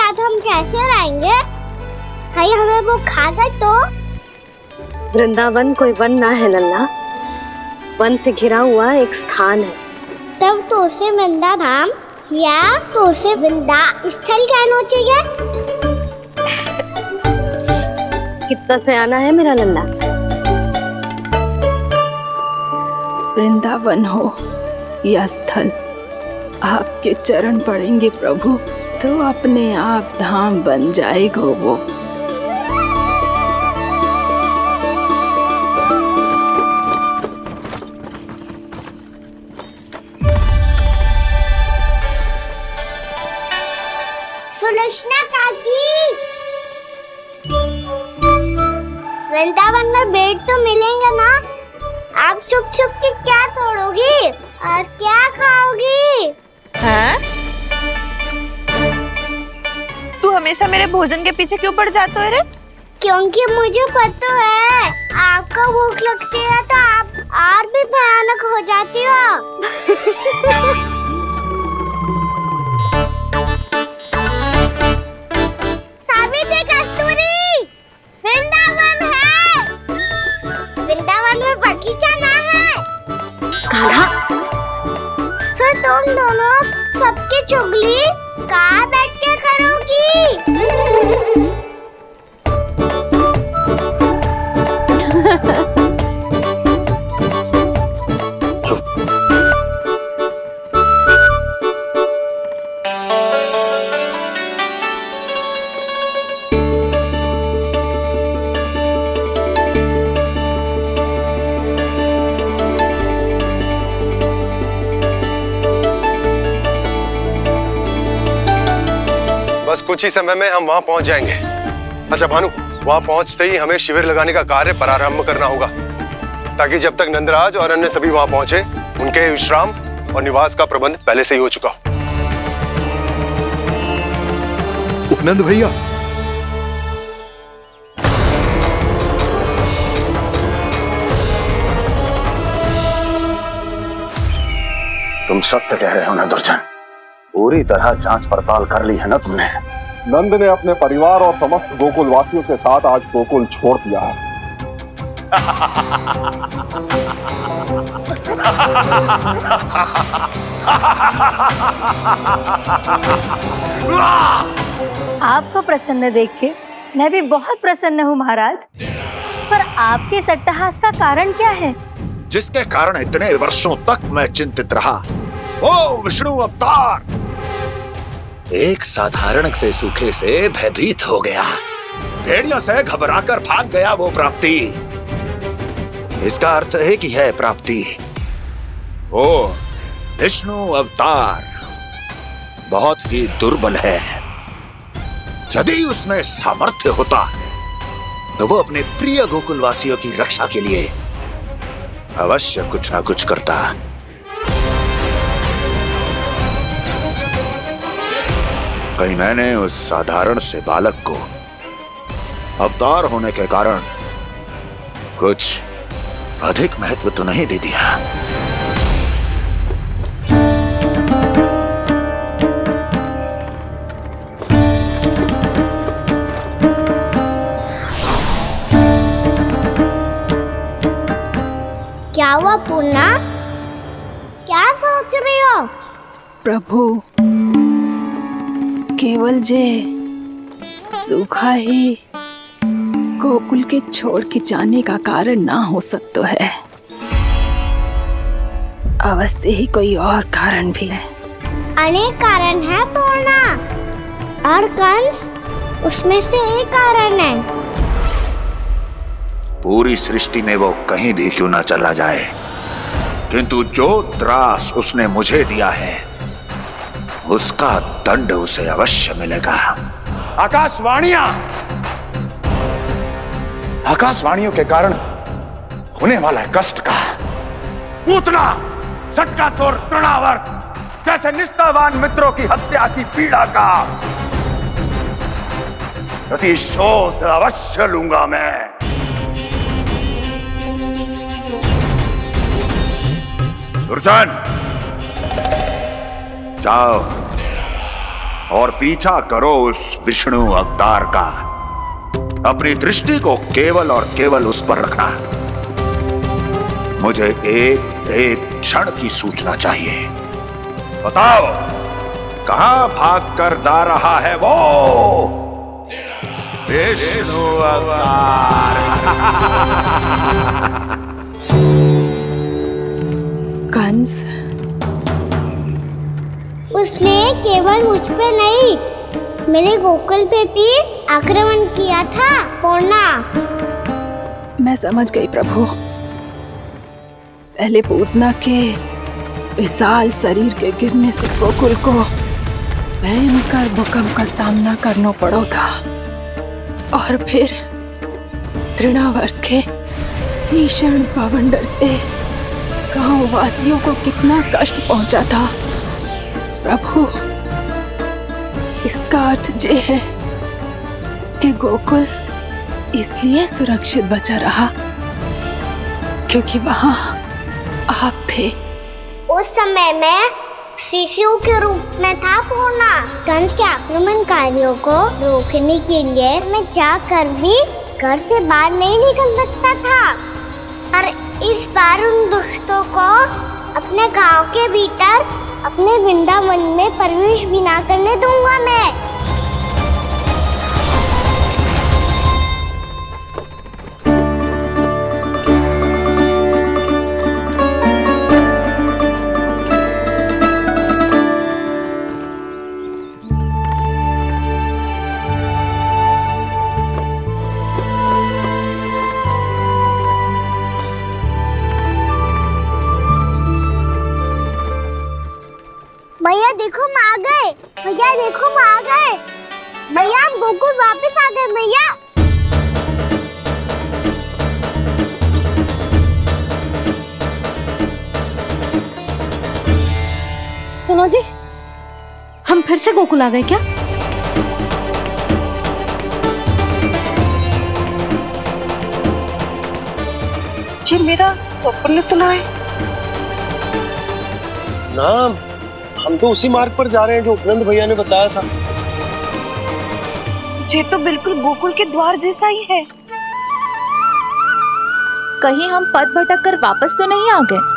साथ हम कैसे रहेंगे? कहीं हमें वो खा गए तो? वृंदावन कोई वन ना है लल्ला, वन से घिरा हुआ एक स्थान है। तब तो उसे वृंदा धाम क्या तो उसे वृंदा स्थल कहना चाहिए। कितना से आना है मेरा लल्ला। वृंदावन हो या स्थल, आपके चरण पड़ेंगे प्रभु तो अपने आप धाम बन जाएगा वो। सुलक्षणा काकी, वृंदावन में बेट तो मिलेंगे ना? आप छुप छुप के क्या तोड़ोगी और क्या खाओगी? हाँ? तू हमेशा मेरे भोजन के पीछे क्यों पड़ जाते हो रे? क्योंकि मुझे पता है आपको भूख लगती है तो आप और भी भयानक हो जाती हो। सावित्री कस्तूरी, वृंदावन है। वृंदावन में बगीचा ना है। कान्हा, फिर तुम दोनों सबकी चुगली कहाँ बैठ के करोगी? बस कुछ ही समय में हम वहां पहुंच जाएंगे। अच्छा भानु, वहां पहुंचते ही हमें शिविर लगाने का कार्य प्रारंभ करना होगा, ताकि जब तक नंदराज और अन्य सभी वहां पहुंचे उनके विश्राम और निवास का प्रबंध पहले से ही हो चुका हो। उपनंद भैया, तुम सत्य कह रहे हो ना दुर्जन? पूरी तरह जांच पड़ताल कर ली है ना तुमने? नंद ने अपने परिवार और समस्त गोकुल वासियों के साथ आज गोकुल छोड़ दिया है। आपको प्रसन्न देख के मैं भी बहुत प्रसन्न हूँ महाराज, पर आपके सट्टाहास का कारण क्या है? जिसके कारण इतने वर्षों तक मैं चिंतित रहा, ओ विष्णु अवतार। एक साधारण से सूखे से भयभीत हो गया, भेड़ियों से घबराकर भाग गया वो प्राप्ति। इसका अर्थ है कि यह प्राप्ति वो विष्णु अवतार बहुत ही दुर्बल है। यदि उसमें सामर्थ्य होता तो वो अपने प्रिय गोकुलवासियों की रक्षा के लिए अवश्य कुछ ना कुछ करता। कहीं मैंने उस साधारण से बालक को अवतार होने के कारण कुछ अधिक महत्व तो नहीं दे दिया। क्या हुआ पूर्णा? क्या सोच रही हो? प्रभु, केवल जे सूखा ही गोकुल के छोड़ के जाने का कारण ना हो सकता है, अवश्य ही कोई और कारण भी है। अनेक कारण है पूर्णा, और कंस उसमें से एक कारण है। पूरी सृष्टि में वो कहीं भी क्यों ना चला जाए, किंतु जो त्रास उसने मुझे दिया है उसका दंड उसे अवश्य मिलेगा। आकाशवाणियों के कारण होने वाला कष्ट का, पूतना, सटकासुर, तृणावर्त जैसे निष्ठावान मित्रों की हत्या की पीड़ा का प्रतिशोध अवश्य लूंगा मैं। दुर्जन, जाओ और पीछा करो उस विष्णु अवतार का। अपनी दृष्टि को केवल और केवल उस पर रखना। मुझे एक एक क्षण की सूचना चाहिए। बताओ कहां भाग कर जा रहा है वो विष्णु अवतार? कंस, उसने केवल मुझ पे नहीं, मेरे गोकुल पे भी आक्रमण किया था पूर्णा। मैं समझ गई प्रभु। पहले पूतना के विशाल शरीर के गिरने से गोकुल को भयंकर भूकंप का सामना करना पड़ा था, और फिर तृणावर्त के भीषण पावंडर से गांव वासियों को कितना कष्ट पहुंचा था। प्रभु, इसका अर्थ ये है कि गोकुल इसलिए सुरक्षित बचा रहा क्योंकि वहां आप थे। उस समय मैं शिशु के रूप में था पूर्णा। कंस के आक्रमणकारियों को रोकने के लिए मैं जाकर भी घर से बाहर नहीं निकल सकता था, और इस बार उन दुष्टों को अपने गांव के भीतर अपने वृंदावन में प्रवेश भी ना करने दूंगा मैं। भैया देखो हम आ गए, भैया देखो हम आ गए, भैया हम गोकुल वापस आ गए भैया। सुनो जी, हम फिर से गोकुल आ गए क्या? जी मेरा स्वप्न तो ना है। ना, हम तो उसी मार्ग पर जा रहे हैं जो उपनंद भैया ने बताया था। ये तो बिल्कुल गोकुल के द्वार जैसा ही है। कहीं हम पथ भटक कर वापस तो नहीं आ गए?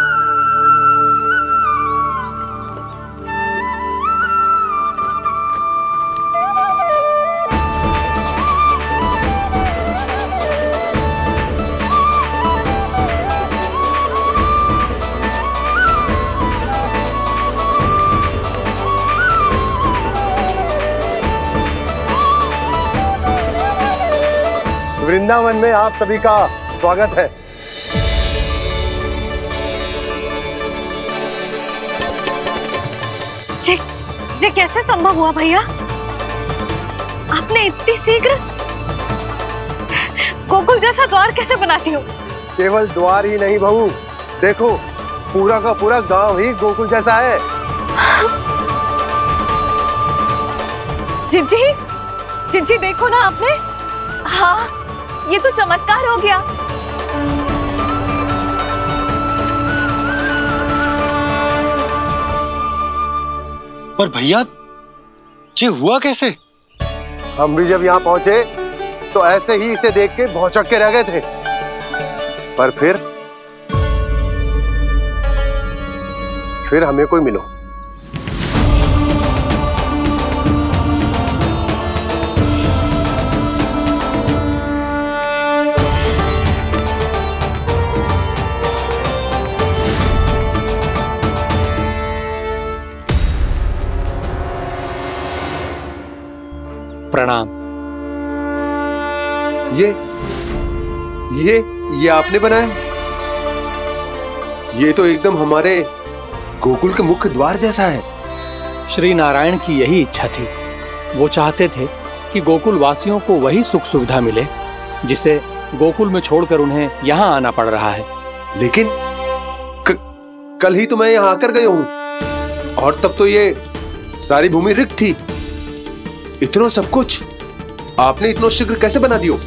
वृंदावन में आप सभी का स्वागत है। ये कैसे संभव हुआ भैया? आपने इतनी शीघ्र गोकुल जैसा द्वार कैसे बनाती हो? केवल द्वार ही नहीं बहू, देखो पूरा का पूरा गांव ही गोकुल जैसा है। जिज्जी, जिज्जी देखो ना आपने। हाँ, ये तो चमत्कार हो गया। पर भैया ये हुआ कैसे? हम भी जब यहाँ पहुंचे तो ऐसे ही इसे देख के भौचक्के रह गए थे, पर फिर हमें कोई मिलो। प्रणाम। ये आपने बनाए? ये तो एकदम हमारे गोकुल के मुख्य द्वार जैसा है। श्री नारायण की यही इच्छा थी। वो चाहते थे कि गोकुल वासियों को वही सुख सुविधा मिले जिसे गोकुल में छोड़कर उन्हें यहाँ आना पड़ रहा है। लेकिन कल ही तो मैं यहाँ आकर गया हूँ, और तब तो ये सारी भूमि रिक्त थी। इतना सब कुछ आपने इतना शीघ्र कैसे बना दियो?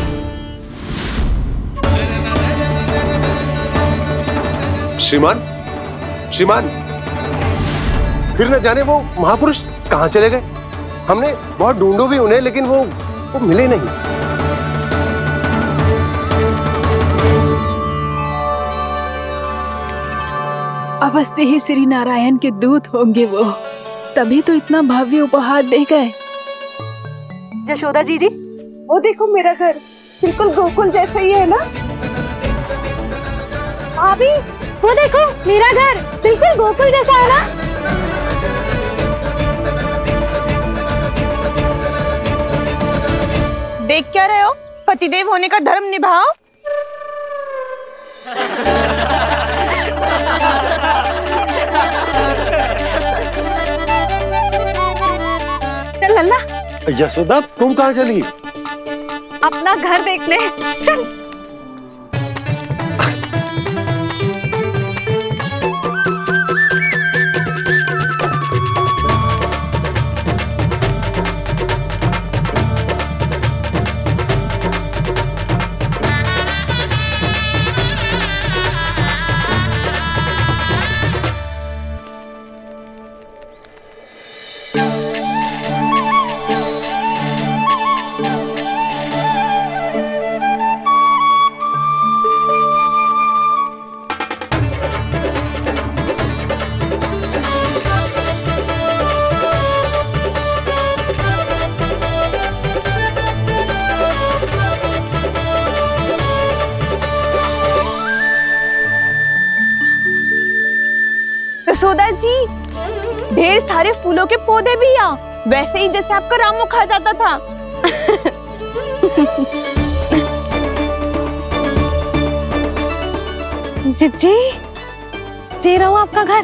श्रीमान, श्रीमान, फिर न जाने वो महापुरुष कहाँ चले गए। हमने बहुत ढूंढो भी उन्हें, लेकिन वो मिले नहीं। अवश्य ही श्री नारायण के दूत होंगे वो, तभी तो इतना भव्य उपहार दे गए। यशोदा जी, वो देखो मेरा घर बिल्कुल गोकुल जैसा ही है ना। भाभी वो देखो मेरा घर बिल्कुल गोकुल जैसा है ना। देख क्या रहे हो? पतिदेव होने का धर्म निभाओ। चल लल्ला, यशोदा तुम कहाँ चली? अपना घर देखने चल। यशोदा जी, ढेर सारे फूलों के पौधे भी यहाँ, वैसे ही जैसे आपका रामू खा जाता था। जी, जे रहो आपका घर।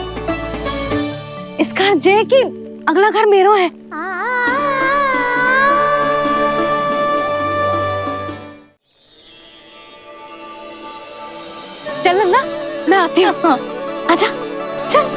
इस घर जे की अगला घर मेरो है। चल नन्ना, मैं आती हूँ। आजा, चल।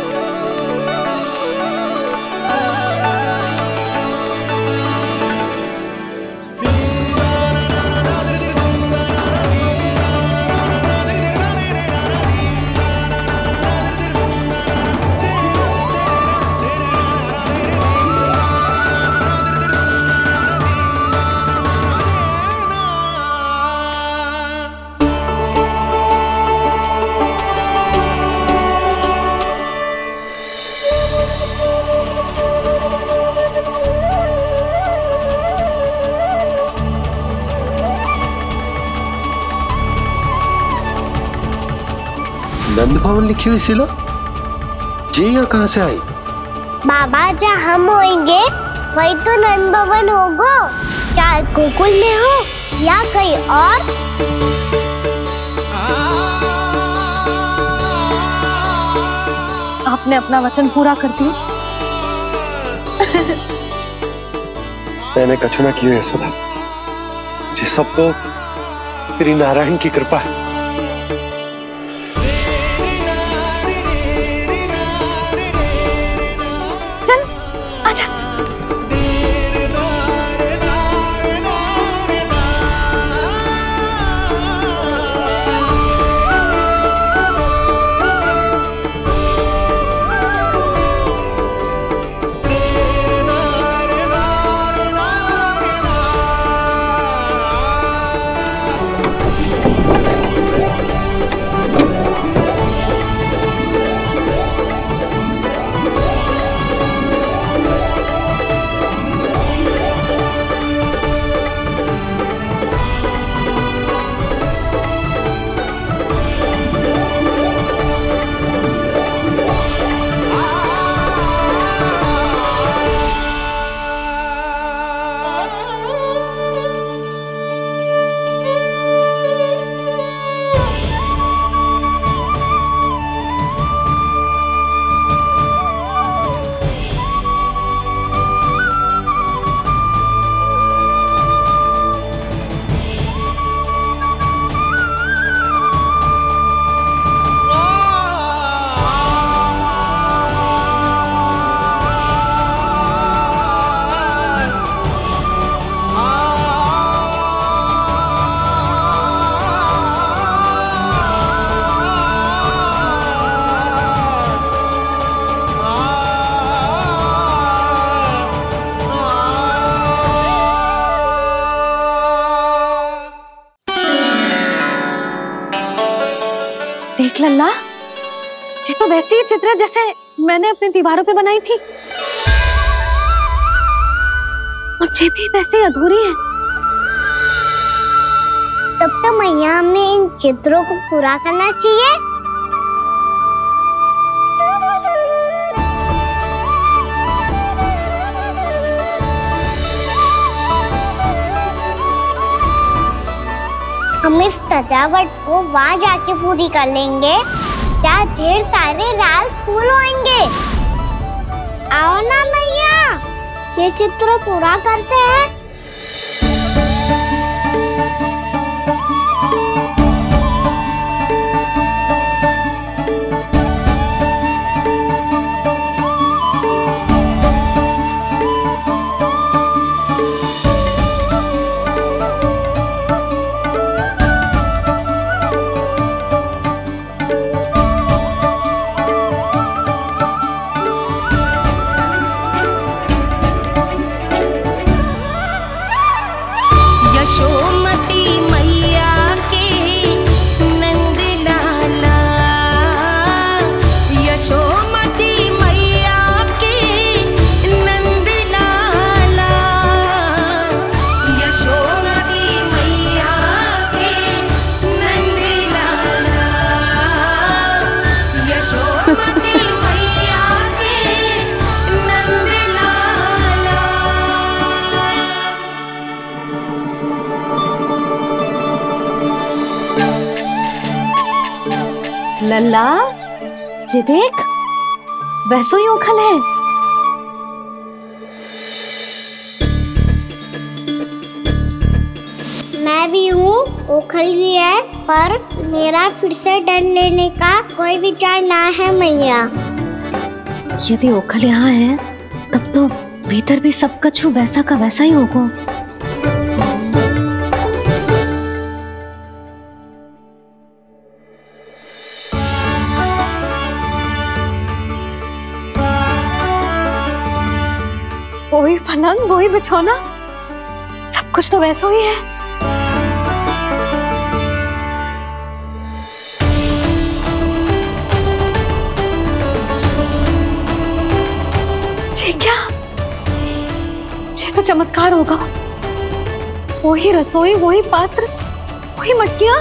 नंद भवन लिखी हुई सिला जी यहाँ कहाँ से आई? बाबा जहाँ हम होंगे वही तो नंद भवन होगा। चाहे गोकुल में हो या कहीं और। आपने अपना वचन पूरा कर दिया। मैंने कछु ना किया यशोदा, ये सब तो श्री नारायण की कृपा है। देख लल्ला, ये तो वैसी ही चित्र है जैसे मैंने अपनी दीवारों पे बनाई थी, और ये भी वैसे ही अधूरी है। तब तो मैया हमें इन चित्रों को पूरा करना चाहिए। हम इस सजावट को वहाँ जाके पूरी कर लेंगे जहाँ ढेर सारे लाल फूल होंगे। आओ ना मैया, ये चित्र पूरा करते हैं। लल्ला, ये देख, वैसो ही ओखल है। मैं भी हूँ, ओखल भी है, पर मेरा फिर से डर लेने का कोई विचार ना है मैया। यदि ओखल यहाँ है, तब तो भीतर भी सब कुछ वैसा का वैसा ही होगा। वही पलंग, वही बिछौना, सब कुछ तो वैसा ही है। ये क्या? ये तो चमत्कार होगा। वही रसोई, वही पात्र, वही मटकियां,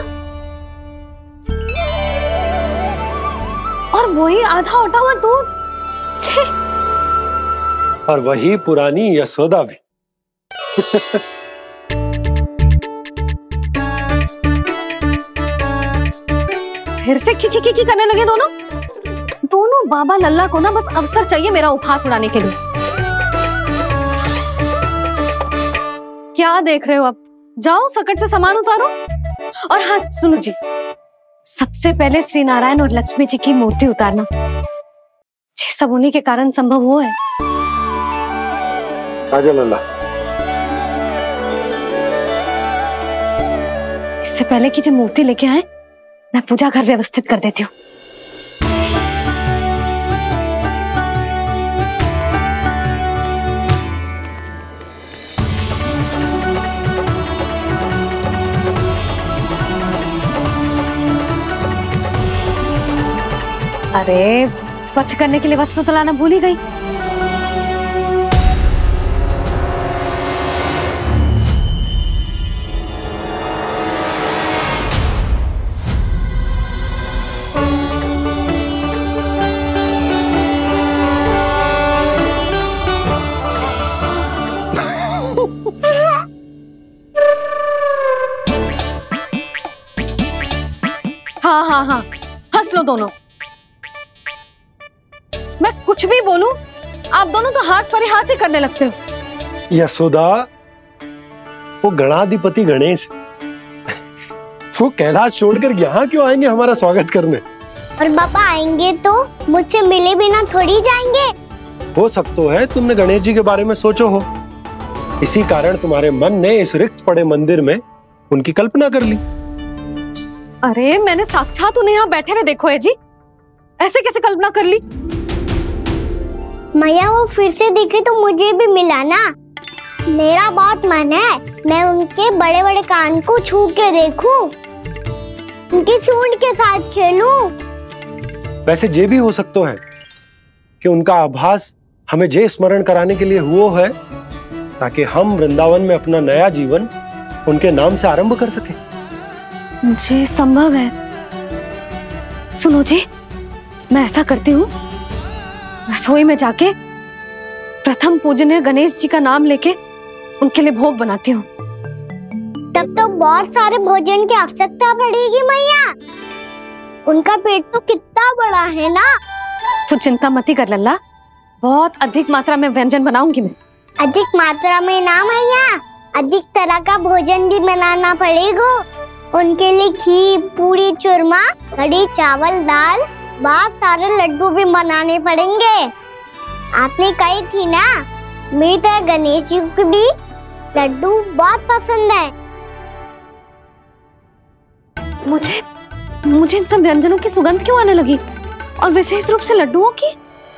और वही आधा उठा हुआ दूध। और वही पुरानी यशोदा भी। फिर से की करने लगे दोनों बाबा लल्ला को ना बस अवसर चाहिए मेरा उपहास उड़ाने के लिए। क्या देख रहे हो? अब जाओ सकट से सामान उतारो। और हाँ सुनो जी, सबसे पहले श्री नारायण और लक्ष्मी जी की मूर्ति उतारना। ये सब उन्हीं के कारण संभव हुआ है। आजा लल्ला। इससे पहले कि जो मूर्ति लेके आए, मैं पूजा घर व्यवस्थित कर देती हूँ। अरे स्वच्छ करने के लिए वस्त्र तो लाना भूल ही गई। हाँ, हंस लो दोनों। मैं कुछ भी बोलूं, आप दोनों तो हास परिहास ही करने लगते हो। यशोदा, वो गणाधिपति गणेश, वो कैलाश छोड़कर यहाँ क्यों आएंगे हमारा स्वागत करने? और पापा आएंगे तो मुझसे मिले बिना थोड़ी जाएंगे। हो सकता है तुमने गणेश जी के बारे में सोचो हो, इसी कारण तुम्हारे मन ने इस रिक्त पड़े मंदिर में उनकी कल्पना कर ली। अरे मैंने साक्षात उन्हें यहाँ बैठे हुए देखो है जी, ऐसे कैसे कल्पना कर ली? मैया वो फिर से दिखे तो मुझे भी मिला ना। मेरा बहुत मन है मैं उनके बड़े बड़े कान को छू के देखूं, उनकी सूंड के साथ खेलूं। वैसे ये भी हो सकता है कि उनका आभास हमें जे स्मरण कराने के लिए हुआ है ताकि हम वृंदावन में अपना नया जीवन उनके नाम से आरंभ कर सके। जी संभव है। सुनो जी, मैं ऐसा करती हूँ, रसोई में जाके प्रथम पूजनीय गणेश जी का नाम लेके उनके लिए भोग बनाती हूँ। तब तो बहुत सारे भोजन की आवश्यकता पड़ेगी मैया। उनका पेट तो कितना बड़ा है ना। तू चिंता मत कर लल्ला, बहुत अधिक मात्रा में व्यंजन बनाऊंगी मैं। अधिक मात्रा में ना मैया, अधिक तरह का भोजन भी बनाना पड़ेगा। उनके लिए खीर, पूरी, चूरमा, कढ़ी, चावल, दाल, बहुत सारे लड्डू भी बनाने पड़ेंगे। आपने कही थी ना, मेरी तरह गणेश जी को भी लड्डू बहुत पसंद है। मुझे इन सब व्यंजनों की सुगंध क्यों आने लगी, और विशेष रूप से लड्डुओं की?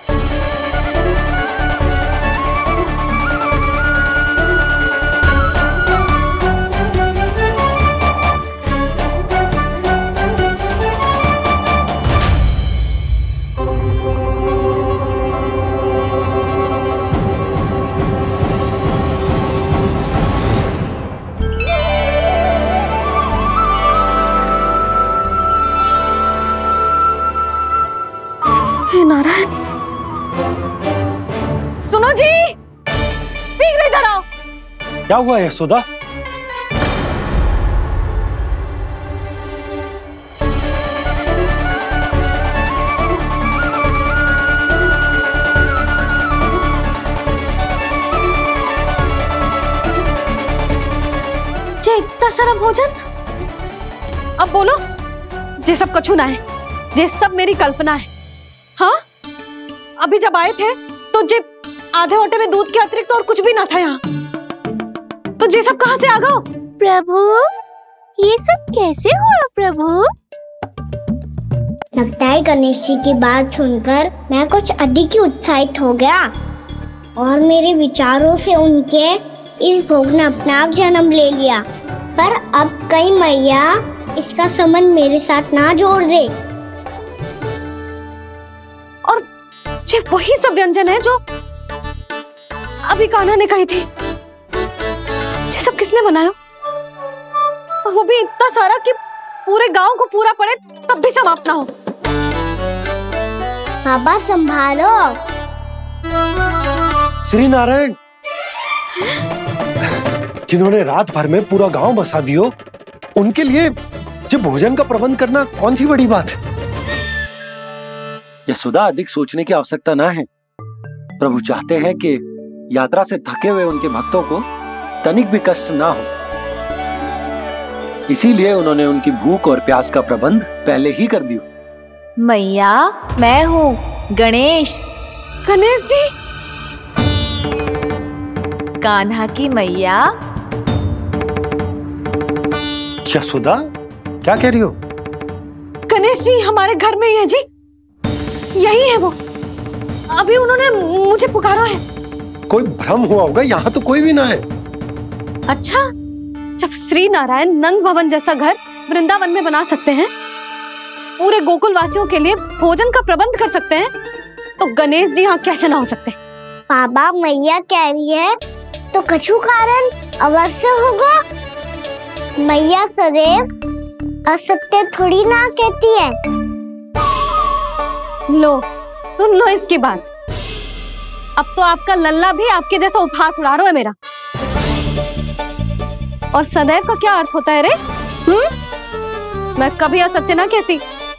नारायण, सुनो जी, शीघ्र इधर आओ। क्या हुआ यशोदा? जे इतना सारा भोजन, अब बोलो, जे सब कछु ना है, जे सब मेरी कल्पना है। हाँ, अभी जब आए थे तो जे आधे ओटे में दूध के अतिरिक्त और कुछ भी ना था यहाँ, तो जे सब कहाँ से आ गए? प्रभु, ये सब कैसे हुआ प्रभु? लगता है गणेश जी की बात सुनकर मैं कुछ अधिक ही उत्साहित हो गया और मेरे विचारों से उनके इस भोग ने अपना आप जन्म ले लिया। पर अब कहीं मैया इसका संबंध मेरे साथ ना जोड़ दे। ये वही सब व्यंजन है जो अभी कान्हा ने कही थी। ये सब किसने बनाया? और वो भी इतना सारा कि पूरे गांव को पूरा पड़े तब भी समाप्त ना हो। बाबा संभालो। श्री नारायण, जिन्होंने रात भर में पूरा गांव बसा दियो, उनके लिए जो भोजन का प्रबंध करना कौन सी बड़ी बात है? यशोदा, अधिक सोचने की आवश्यकता ना है। प्रभु चाहते हैं कि यात्रा से थके हुए उनके भक्तों को तनिक भी कष्ट ना हो, इसीलिए उन्होंने उनकी भूख और प्यास का प्रबंध पहले ही कर दिया। मैया, मैं हूँ गणेश। गणेश जी? कान्हा की मैया। यशोदा, क्या कह रही हो? गणेश जी हमारे घर में ही है जी, यही है वो। अभी उन्होंने मुझे पुकारा है। कोई भ्रम हुआ होगा, यहाँ तो कोई भी ना है। अच्छा, जब श्री नारायण नंद भवन जैसा घर वृंदावन में बना सकते हैं, पूरे गोकुल वासियों के लिए भोजन का प्रबंध कर सकते हैं, तो गणेश जी यहाँ कैसे ना हो सकते? बाबा, मैया कह रही है तो कछु कारण अवश्य होगा। मैया सदैव असत्य थोड़ी ना कहती है। लो, सुन लो इसकी बात। अब तो आपका लल्ला भी आपके जैसा उपहास उड़ा रहा है मेरा। और सदैव का क्या अर्थ होता है रे? मैं कभी असत्य ना कहती।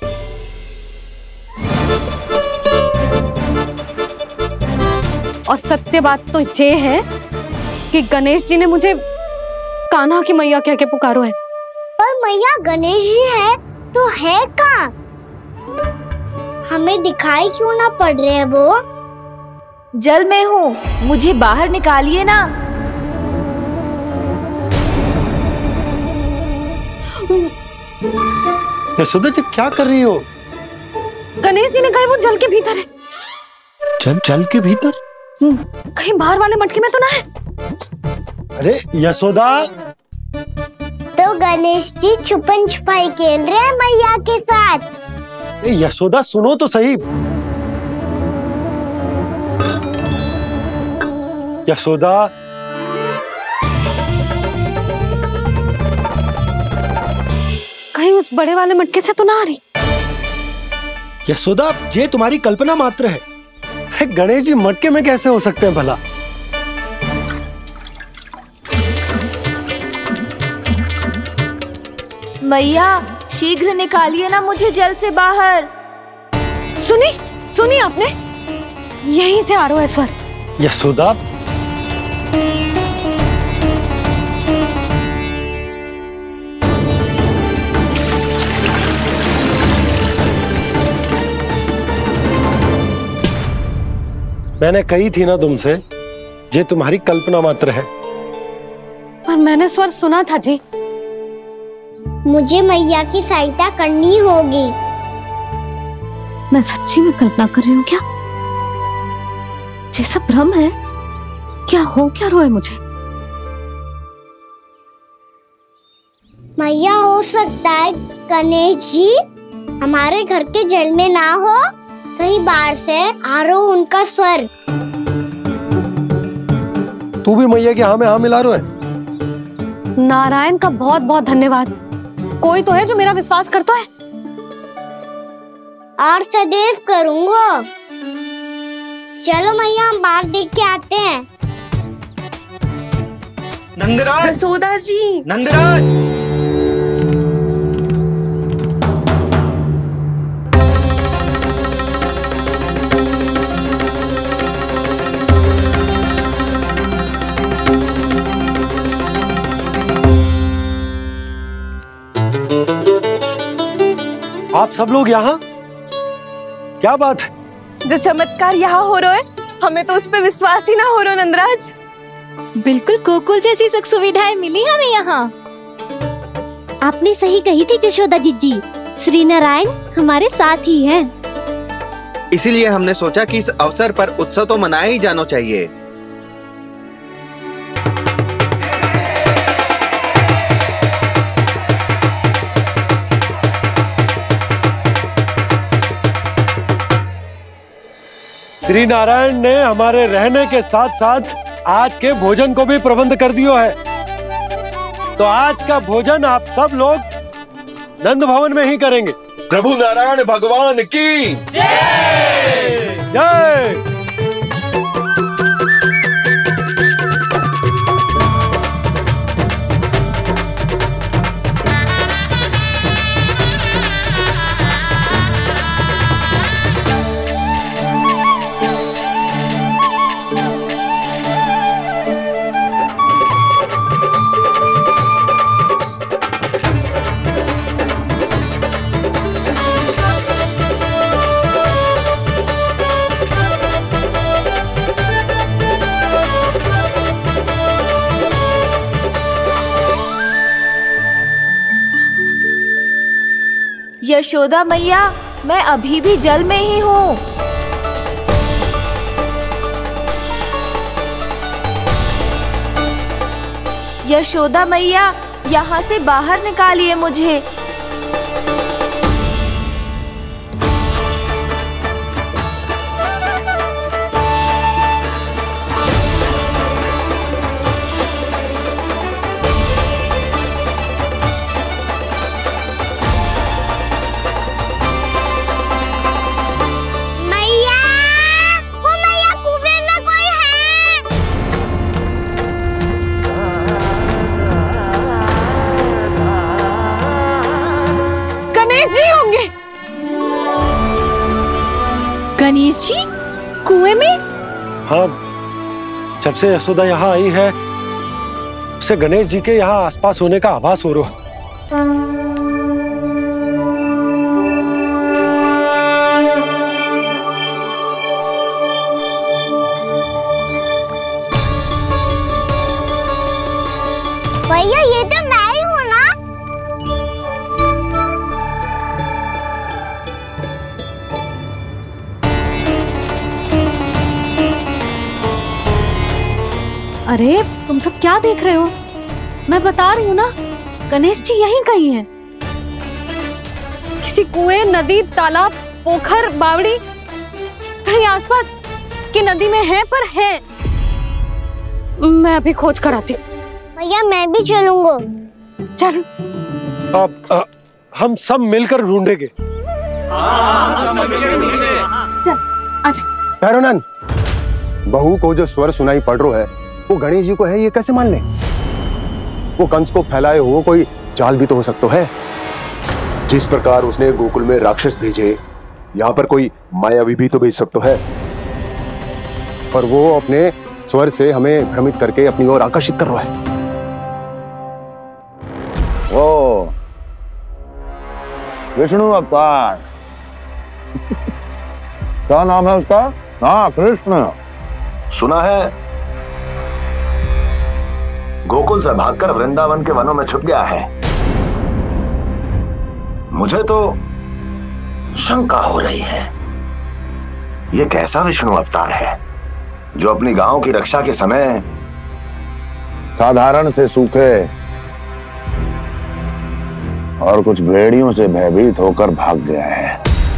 और सत्य बात तो ये है कि गणेश जी ने मुझे कान्हा की मैया कह के पुकारो है। पर मैया गणेश जी है तो है कहाँ? हमें दिखाई क्यों ना पड़ रहे हैं वो? जल में हूँ, मुझे बाहर निकालिए ना। यशोदा जी, क्या कर रही हो? गणेश जी ने कहा वो जल के भीतर है। जल के भीतर? कहीं बाहर वाले मटके में तो ना है? अरे यशोदा! तो गणेश जी छुपन छुपाई खेल रहे हैं मैया के साथ। यशोदा सुनो तो सही। यशोदा, कहीं उस बड़े वाले मटके से तो ना आ रही? यशोदा, ये तुम्हारी कल्पना मात्र है। गणेश जी मटके में कैसे हो सकते हैं भला? मैया शीघ्र निकालिए ना मुझे जल से बाहर। सुनी आपने? यहीं से आ रहा है स्वर। यशोदा, मैंने कही थी ना तुमसे, ये तुम्हारी कल्पना मात्र है। पर मैंने स्वर सुना था जी। मुझे मैया की सहायता करनी होगी। मैं सच्ची में कल्पना कर रही हूँ क्या? जैसा भ्रम है क्या? हो क्या रहा है मुझे? मैया, हो सकता है गणेश जी हमारे घर के जल में ना हो, कहीं बाहर से आ रहा हो उनका स्वर। तू भी मैया के हाँ में हाँ मिला रहा है। नारायण का बहुत बहुत धन्यवाद। कोई तो है जो मेरा विश्वास करता है। और सदैव करूंगा। चलो मैया, हम बाहर देख के आते हैं। नंदराज, यशोदा जी, नंदराज। आप सब लोग यहाँ? क्या बात है? जो चमत्कार यहाँ हो रहा है, हमें तो उस पे विश्वास ही ना हो रहा नंदराज। बिल्कुल गोकुल जैसी सुख सुविधाएं मिली हमें यहाँ। आपने सही कही थी यशोदा जी, श्री नारायण हमारे साथ ही हैं। इसीलिए हमने सोचा कि इस अवसर पर उत्सव तो मनाया ही जाना चाहिए। श्री नारायण ने हमारे रहने के साथ साथ आज के भोजन को भी प्रबंध कर दिया है। तो आज का भोजन आप सब लोग नंद भवन में ही करेंगे। प्रभु नारायण भगवान की जय जय। यशोदा मैया, मैं अभी भी जल में ही हूँ। यशोदा मैया, यहाँ से बाहर निकालिए मुझे। गणेश जी कुएं में? हाँ, जब से यशोदा यहाँ आई है उसे गणेश जी के यहाँ आसपास होने का आभास हो रहा है। भैया, ये तो मैं ही हूँ ना? अरे तुम सब क्या देख रहे हो? मैं बता रही हूँ ना, गणेश जी यहीं कहीं हैं। किसी कुएं, नदी, तालाब, पोखर, बावड़ी कहीं आसपास की नदी में है, पर है। मैं अभी खोज कर आती हूँ। भैया मैं भी चलूंगा। चल। अब हम सब मिलकर ढूंढेंगे। चल आजा। भैरवनान, बहू को जो स्वर सुनाई पड़ रहा है वो गणेश जी को है, ये कैसे मान ले? वो कंस को फैलाए हो कोई चाल भी तो हो सकता है। जिस प्रकार उसने गोकुल में राक्षस भेजे, यहाँ पर कोई मायावी भी तो भेज सकता है। पर वो अपने स्वर से हमें भ्रमित करके अपनी ओर आकर्षित कर रहा है। ओ विष्णु अवतार। क्या नाम है उसका? हाँ, कृष्ण। सुना है गोकुल से भागकर वृंदावन के वनों में छुप गया है। मुझे तो शंका हो रही है, ये कैसा विष्णु अवतार है जो अपनी गांव की रक्षा के समय साधारण से सूखे और कुछ भेड़ियों से भयभीत होकर भाग गया है।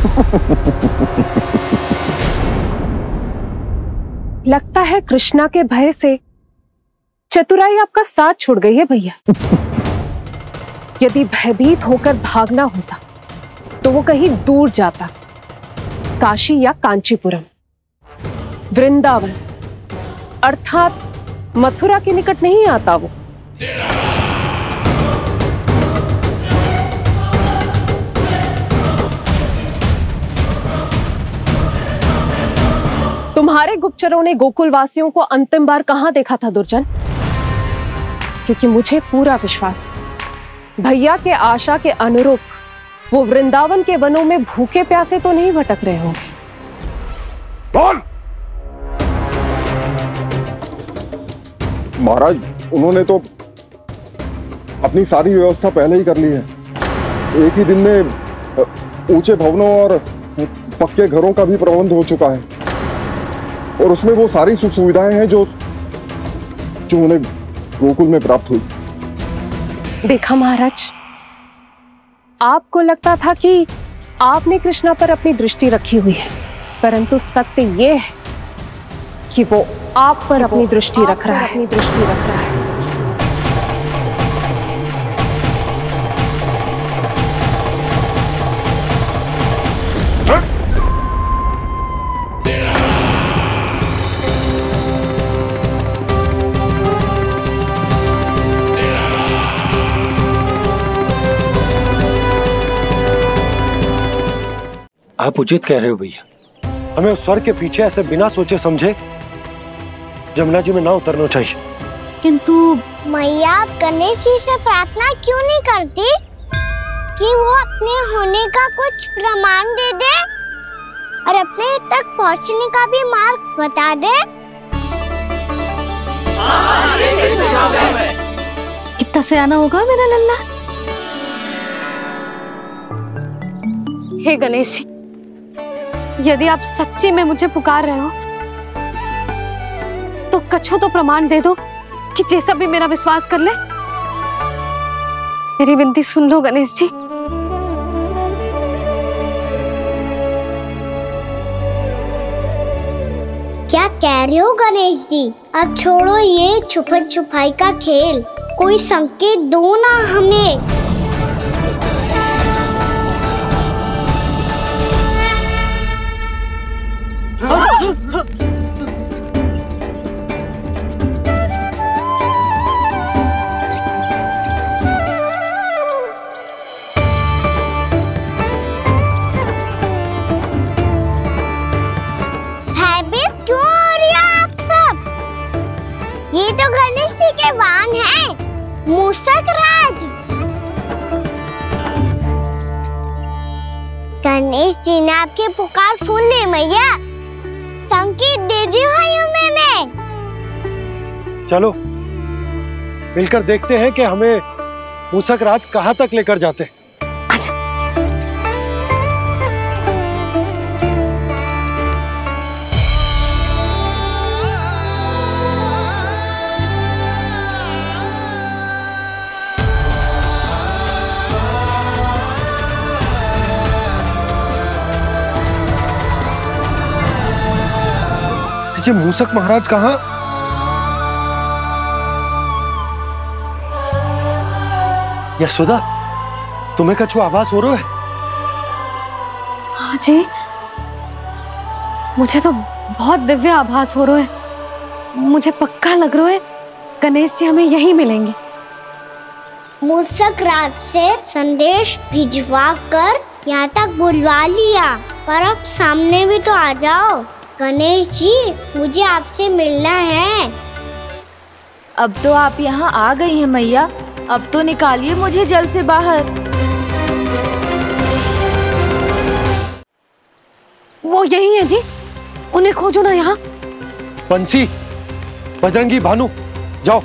लगता है कृष्णा के भय से चतुराई आपका साथ छोड़ गई है भैया। यदि भयभीत होकर भागना होता तो वो कहीं दूर जाता, काशी या कांचीपुरम, वृंदावन अर्थात मथुरा के निकट नहीं आता वो। तुम्हारे गुप्तचरों ने गोकुल वासियों को अंतिम बार कहां देखा था दुर्जन? क्योंकि मुझे पूरा विश्वास है भैया के आशा के अनुरूप वो वृंदावन के वनों में भूखे प्यासे तो नहीं भटक रहे होंगे। बोल! महाराज, उन्होंने तो अपनी सारी व्यवस्था पहले ही कर ली है। एक ही दिन में ऊंचे भवनों और पक्के घरों का भी प्रबंध हो चुका है, और उसमें वो सारी सुख सुविधाएं हैं जो उन्हें गोकुल में प्राप्त हुई। देखा महाराज, आपको लगता था कि आपने कृष्णा पर अपनी दृष्टि रखी हुई है, परंतु सत्य ये है कि वो आप पर अपनी दृष्टि रख रहा है। आप उचित कह रहे हो भैया, हमें उस स्वर के पीछे ऐसे बिना सोचे समझे जमुना जी में ना उतरना चाहिए। किंतु मैया, आप गणेश जी से प्रार्थना क्यों नहीं करती कि वो अपने होने का कुछ प्रमाण दे दे और अपने तक पहुंचने का भी मार्ग बता दे? कितना सयाना होगा मेरा लल्ला। हे गणेश जी, यदि आप सच्ची में मुझे पुकार रहे हो तो कछो तो प्रमाण दे दो कि जैसा भी मेरा विश्वास कर ले। मेरी विनती सुन लो गणेश जी। क्या कह रहे हो गणेश जी? अब छोड़ो ये छुपन छुपाई का खेल, कोई संकेत दो ना हमें। भयभीत क्यों हो रही हो आप सब? ये तो गणेश जी के वाहन हैं, मूषक राज। गणेश जी ने आपकी पुकार सुन ली मैया, संकेत दे दी भाइयों मैंने। चलो मिलकर देखते हैं कि हमें मूषक राज कहां तक लेकर जाते हैं। जी मूसक महाराज कहाँ? यशोदा, तुम्हें कछु आभास हो रहा है? हाँ जी, मुझे तो बहुत दिव्य आभास हो रहा है। मुझे पक्का लग रहा है गणेश जी हमें यहीं मिलेंगे। मूसक राज से संदेश भिजवा कर यहाँ तक बुलवा लिया, पर अब सामने भी तो आ जाओ। गणेश जी, मुझे आपसे मिलना है। अब तो आप यहाँ आ गई हैं मैया, अब तो निकालिए मुझे जल से बाहर। वो यही है जी, उन्हें खोजो ना यहाँ। पंछी, बजरंगी, भानु, जाओ।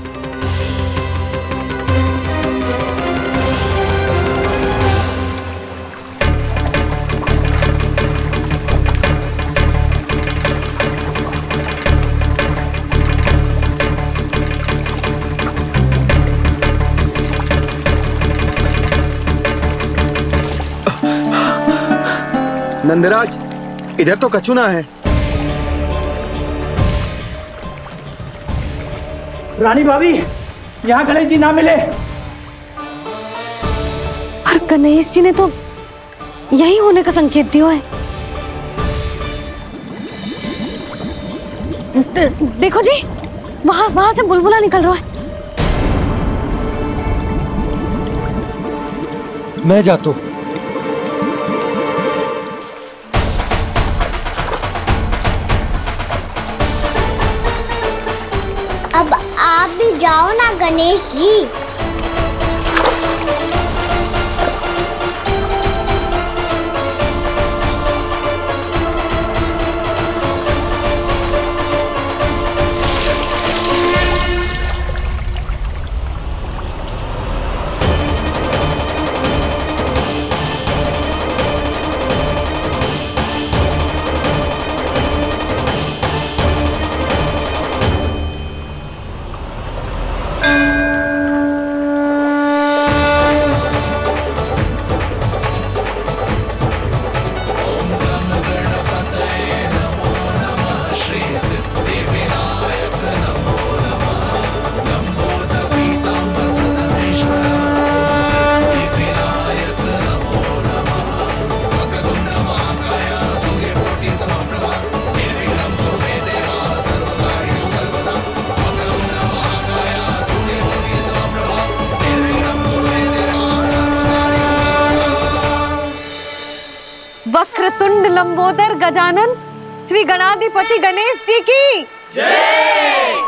नंदराज, इधर तो कछु ना है। रानी भाभी, यहाँ गणेश जी ना मिले। पर गणेश जी ने तो यही होने का संकेत दिया है। देखो जी, वहां से बुलबुला निकल रहा है। मैं जाता हूं। अब आप भी जाओ ना गणेश जी। वक्रतुंड लंबोदर गजानन श्री गणाधिपति गणेश जी की जय।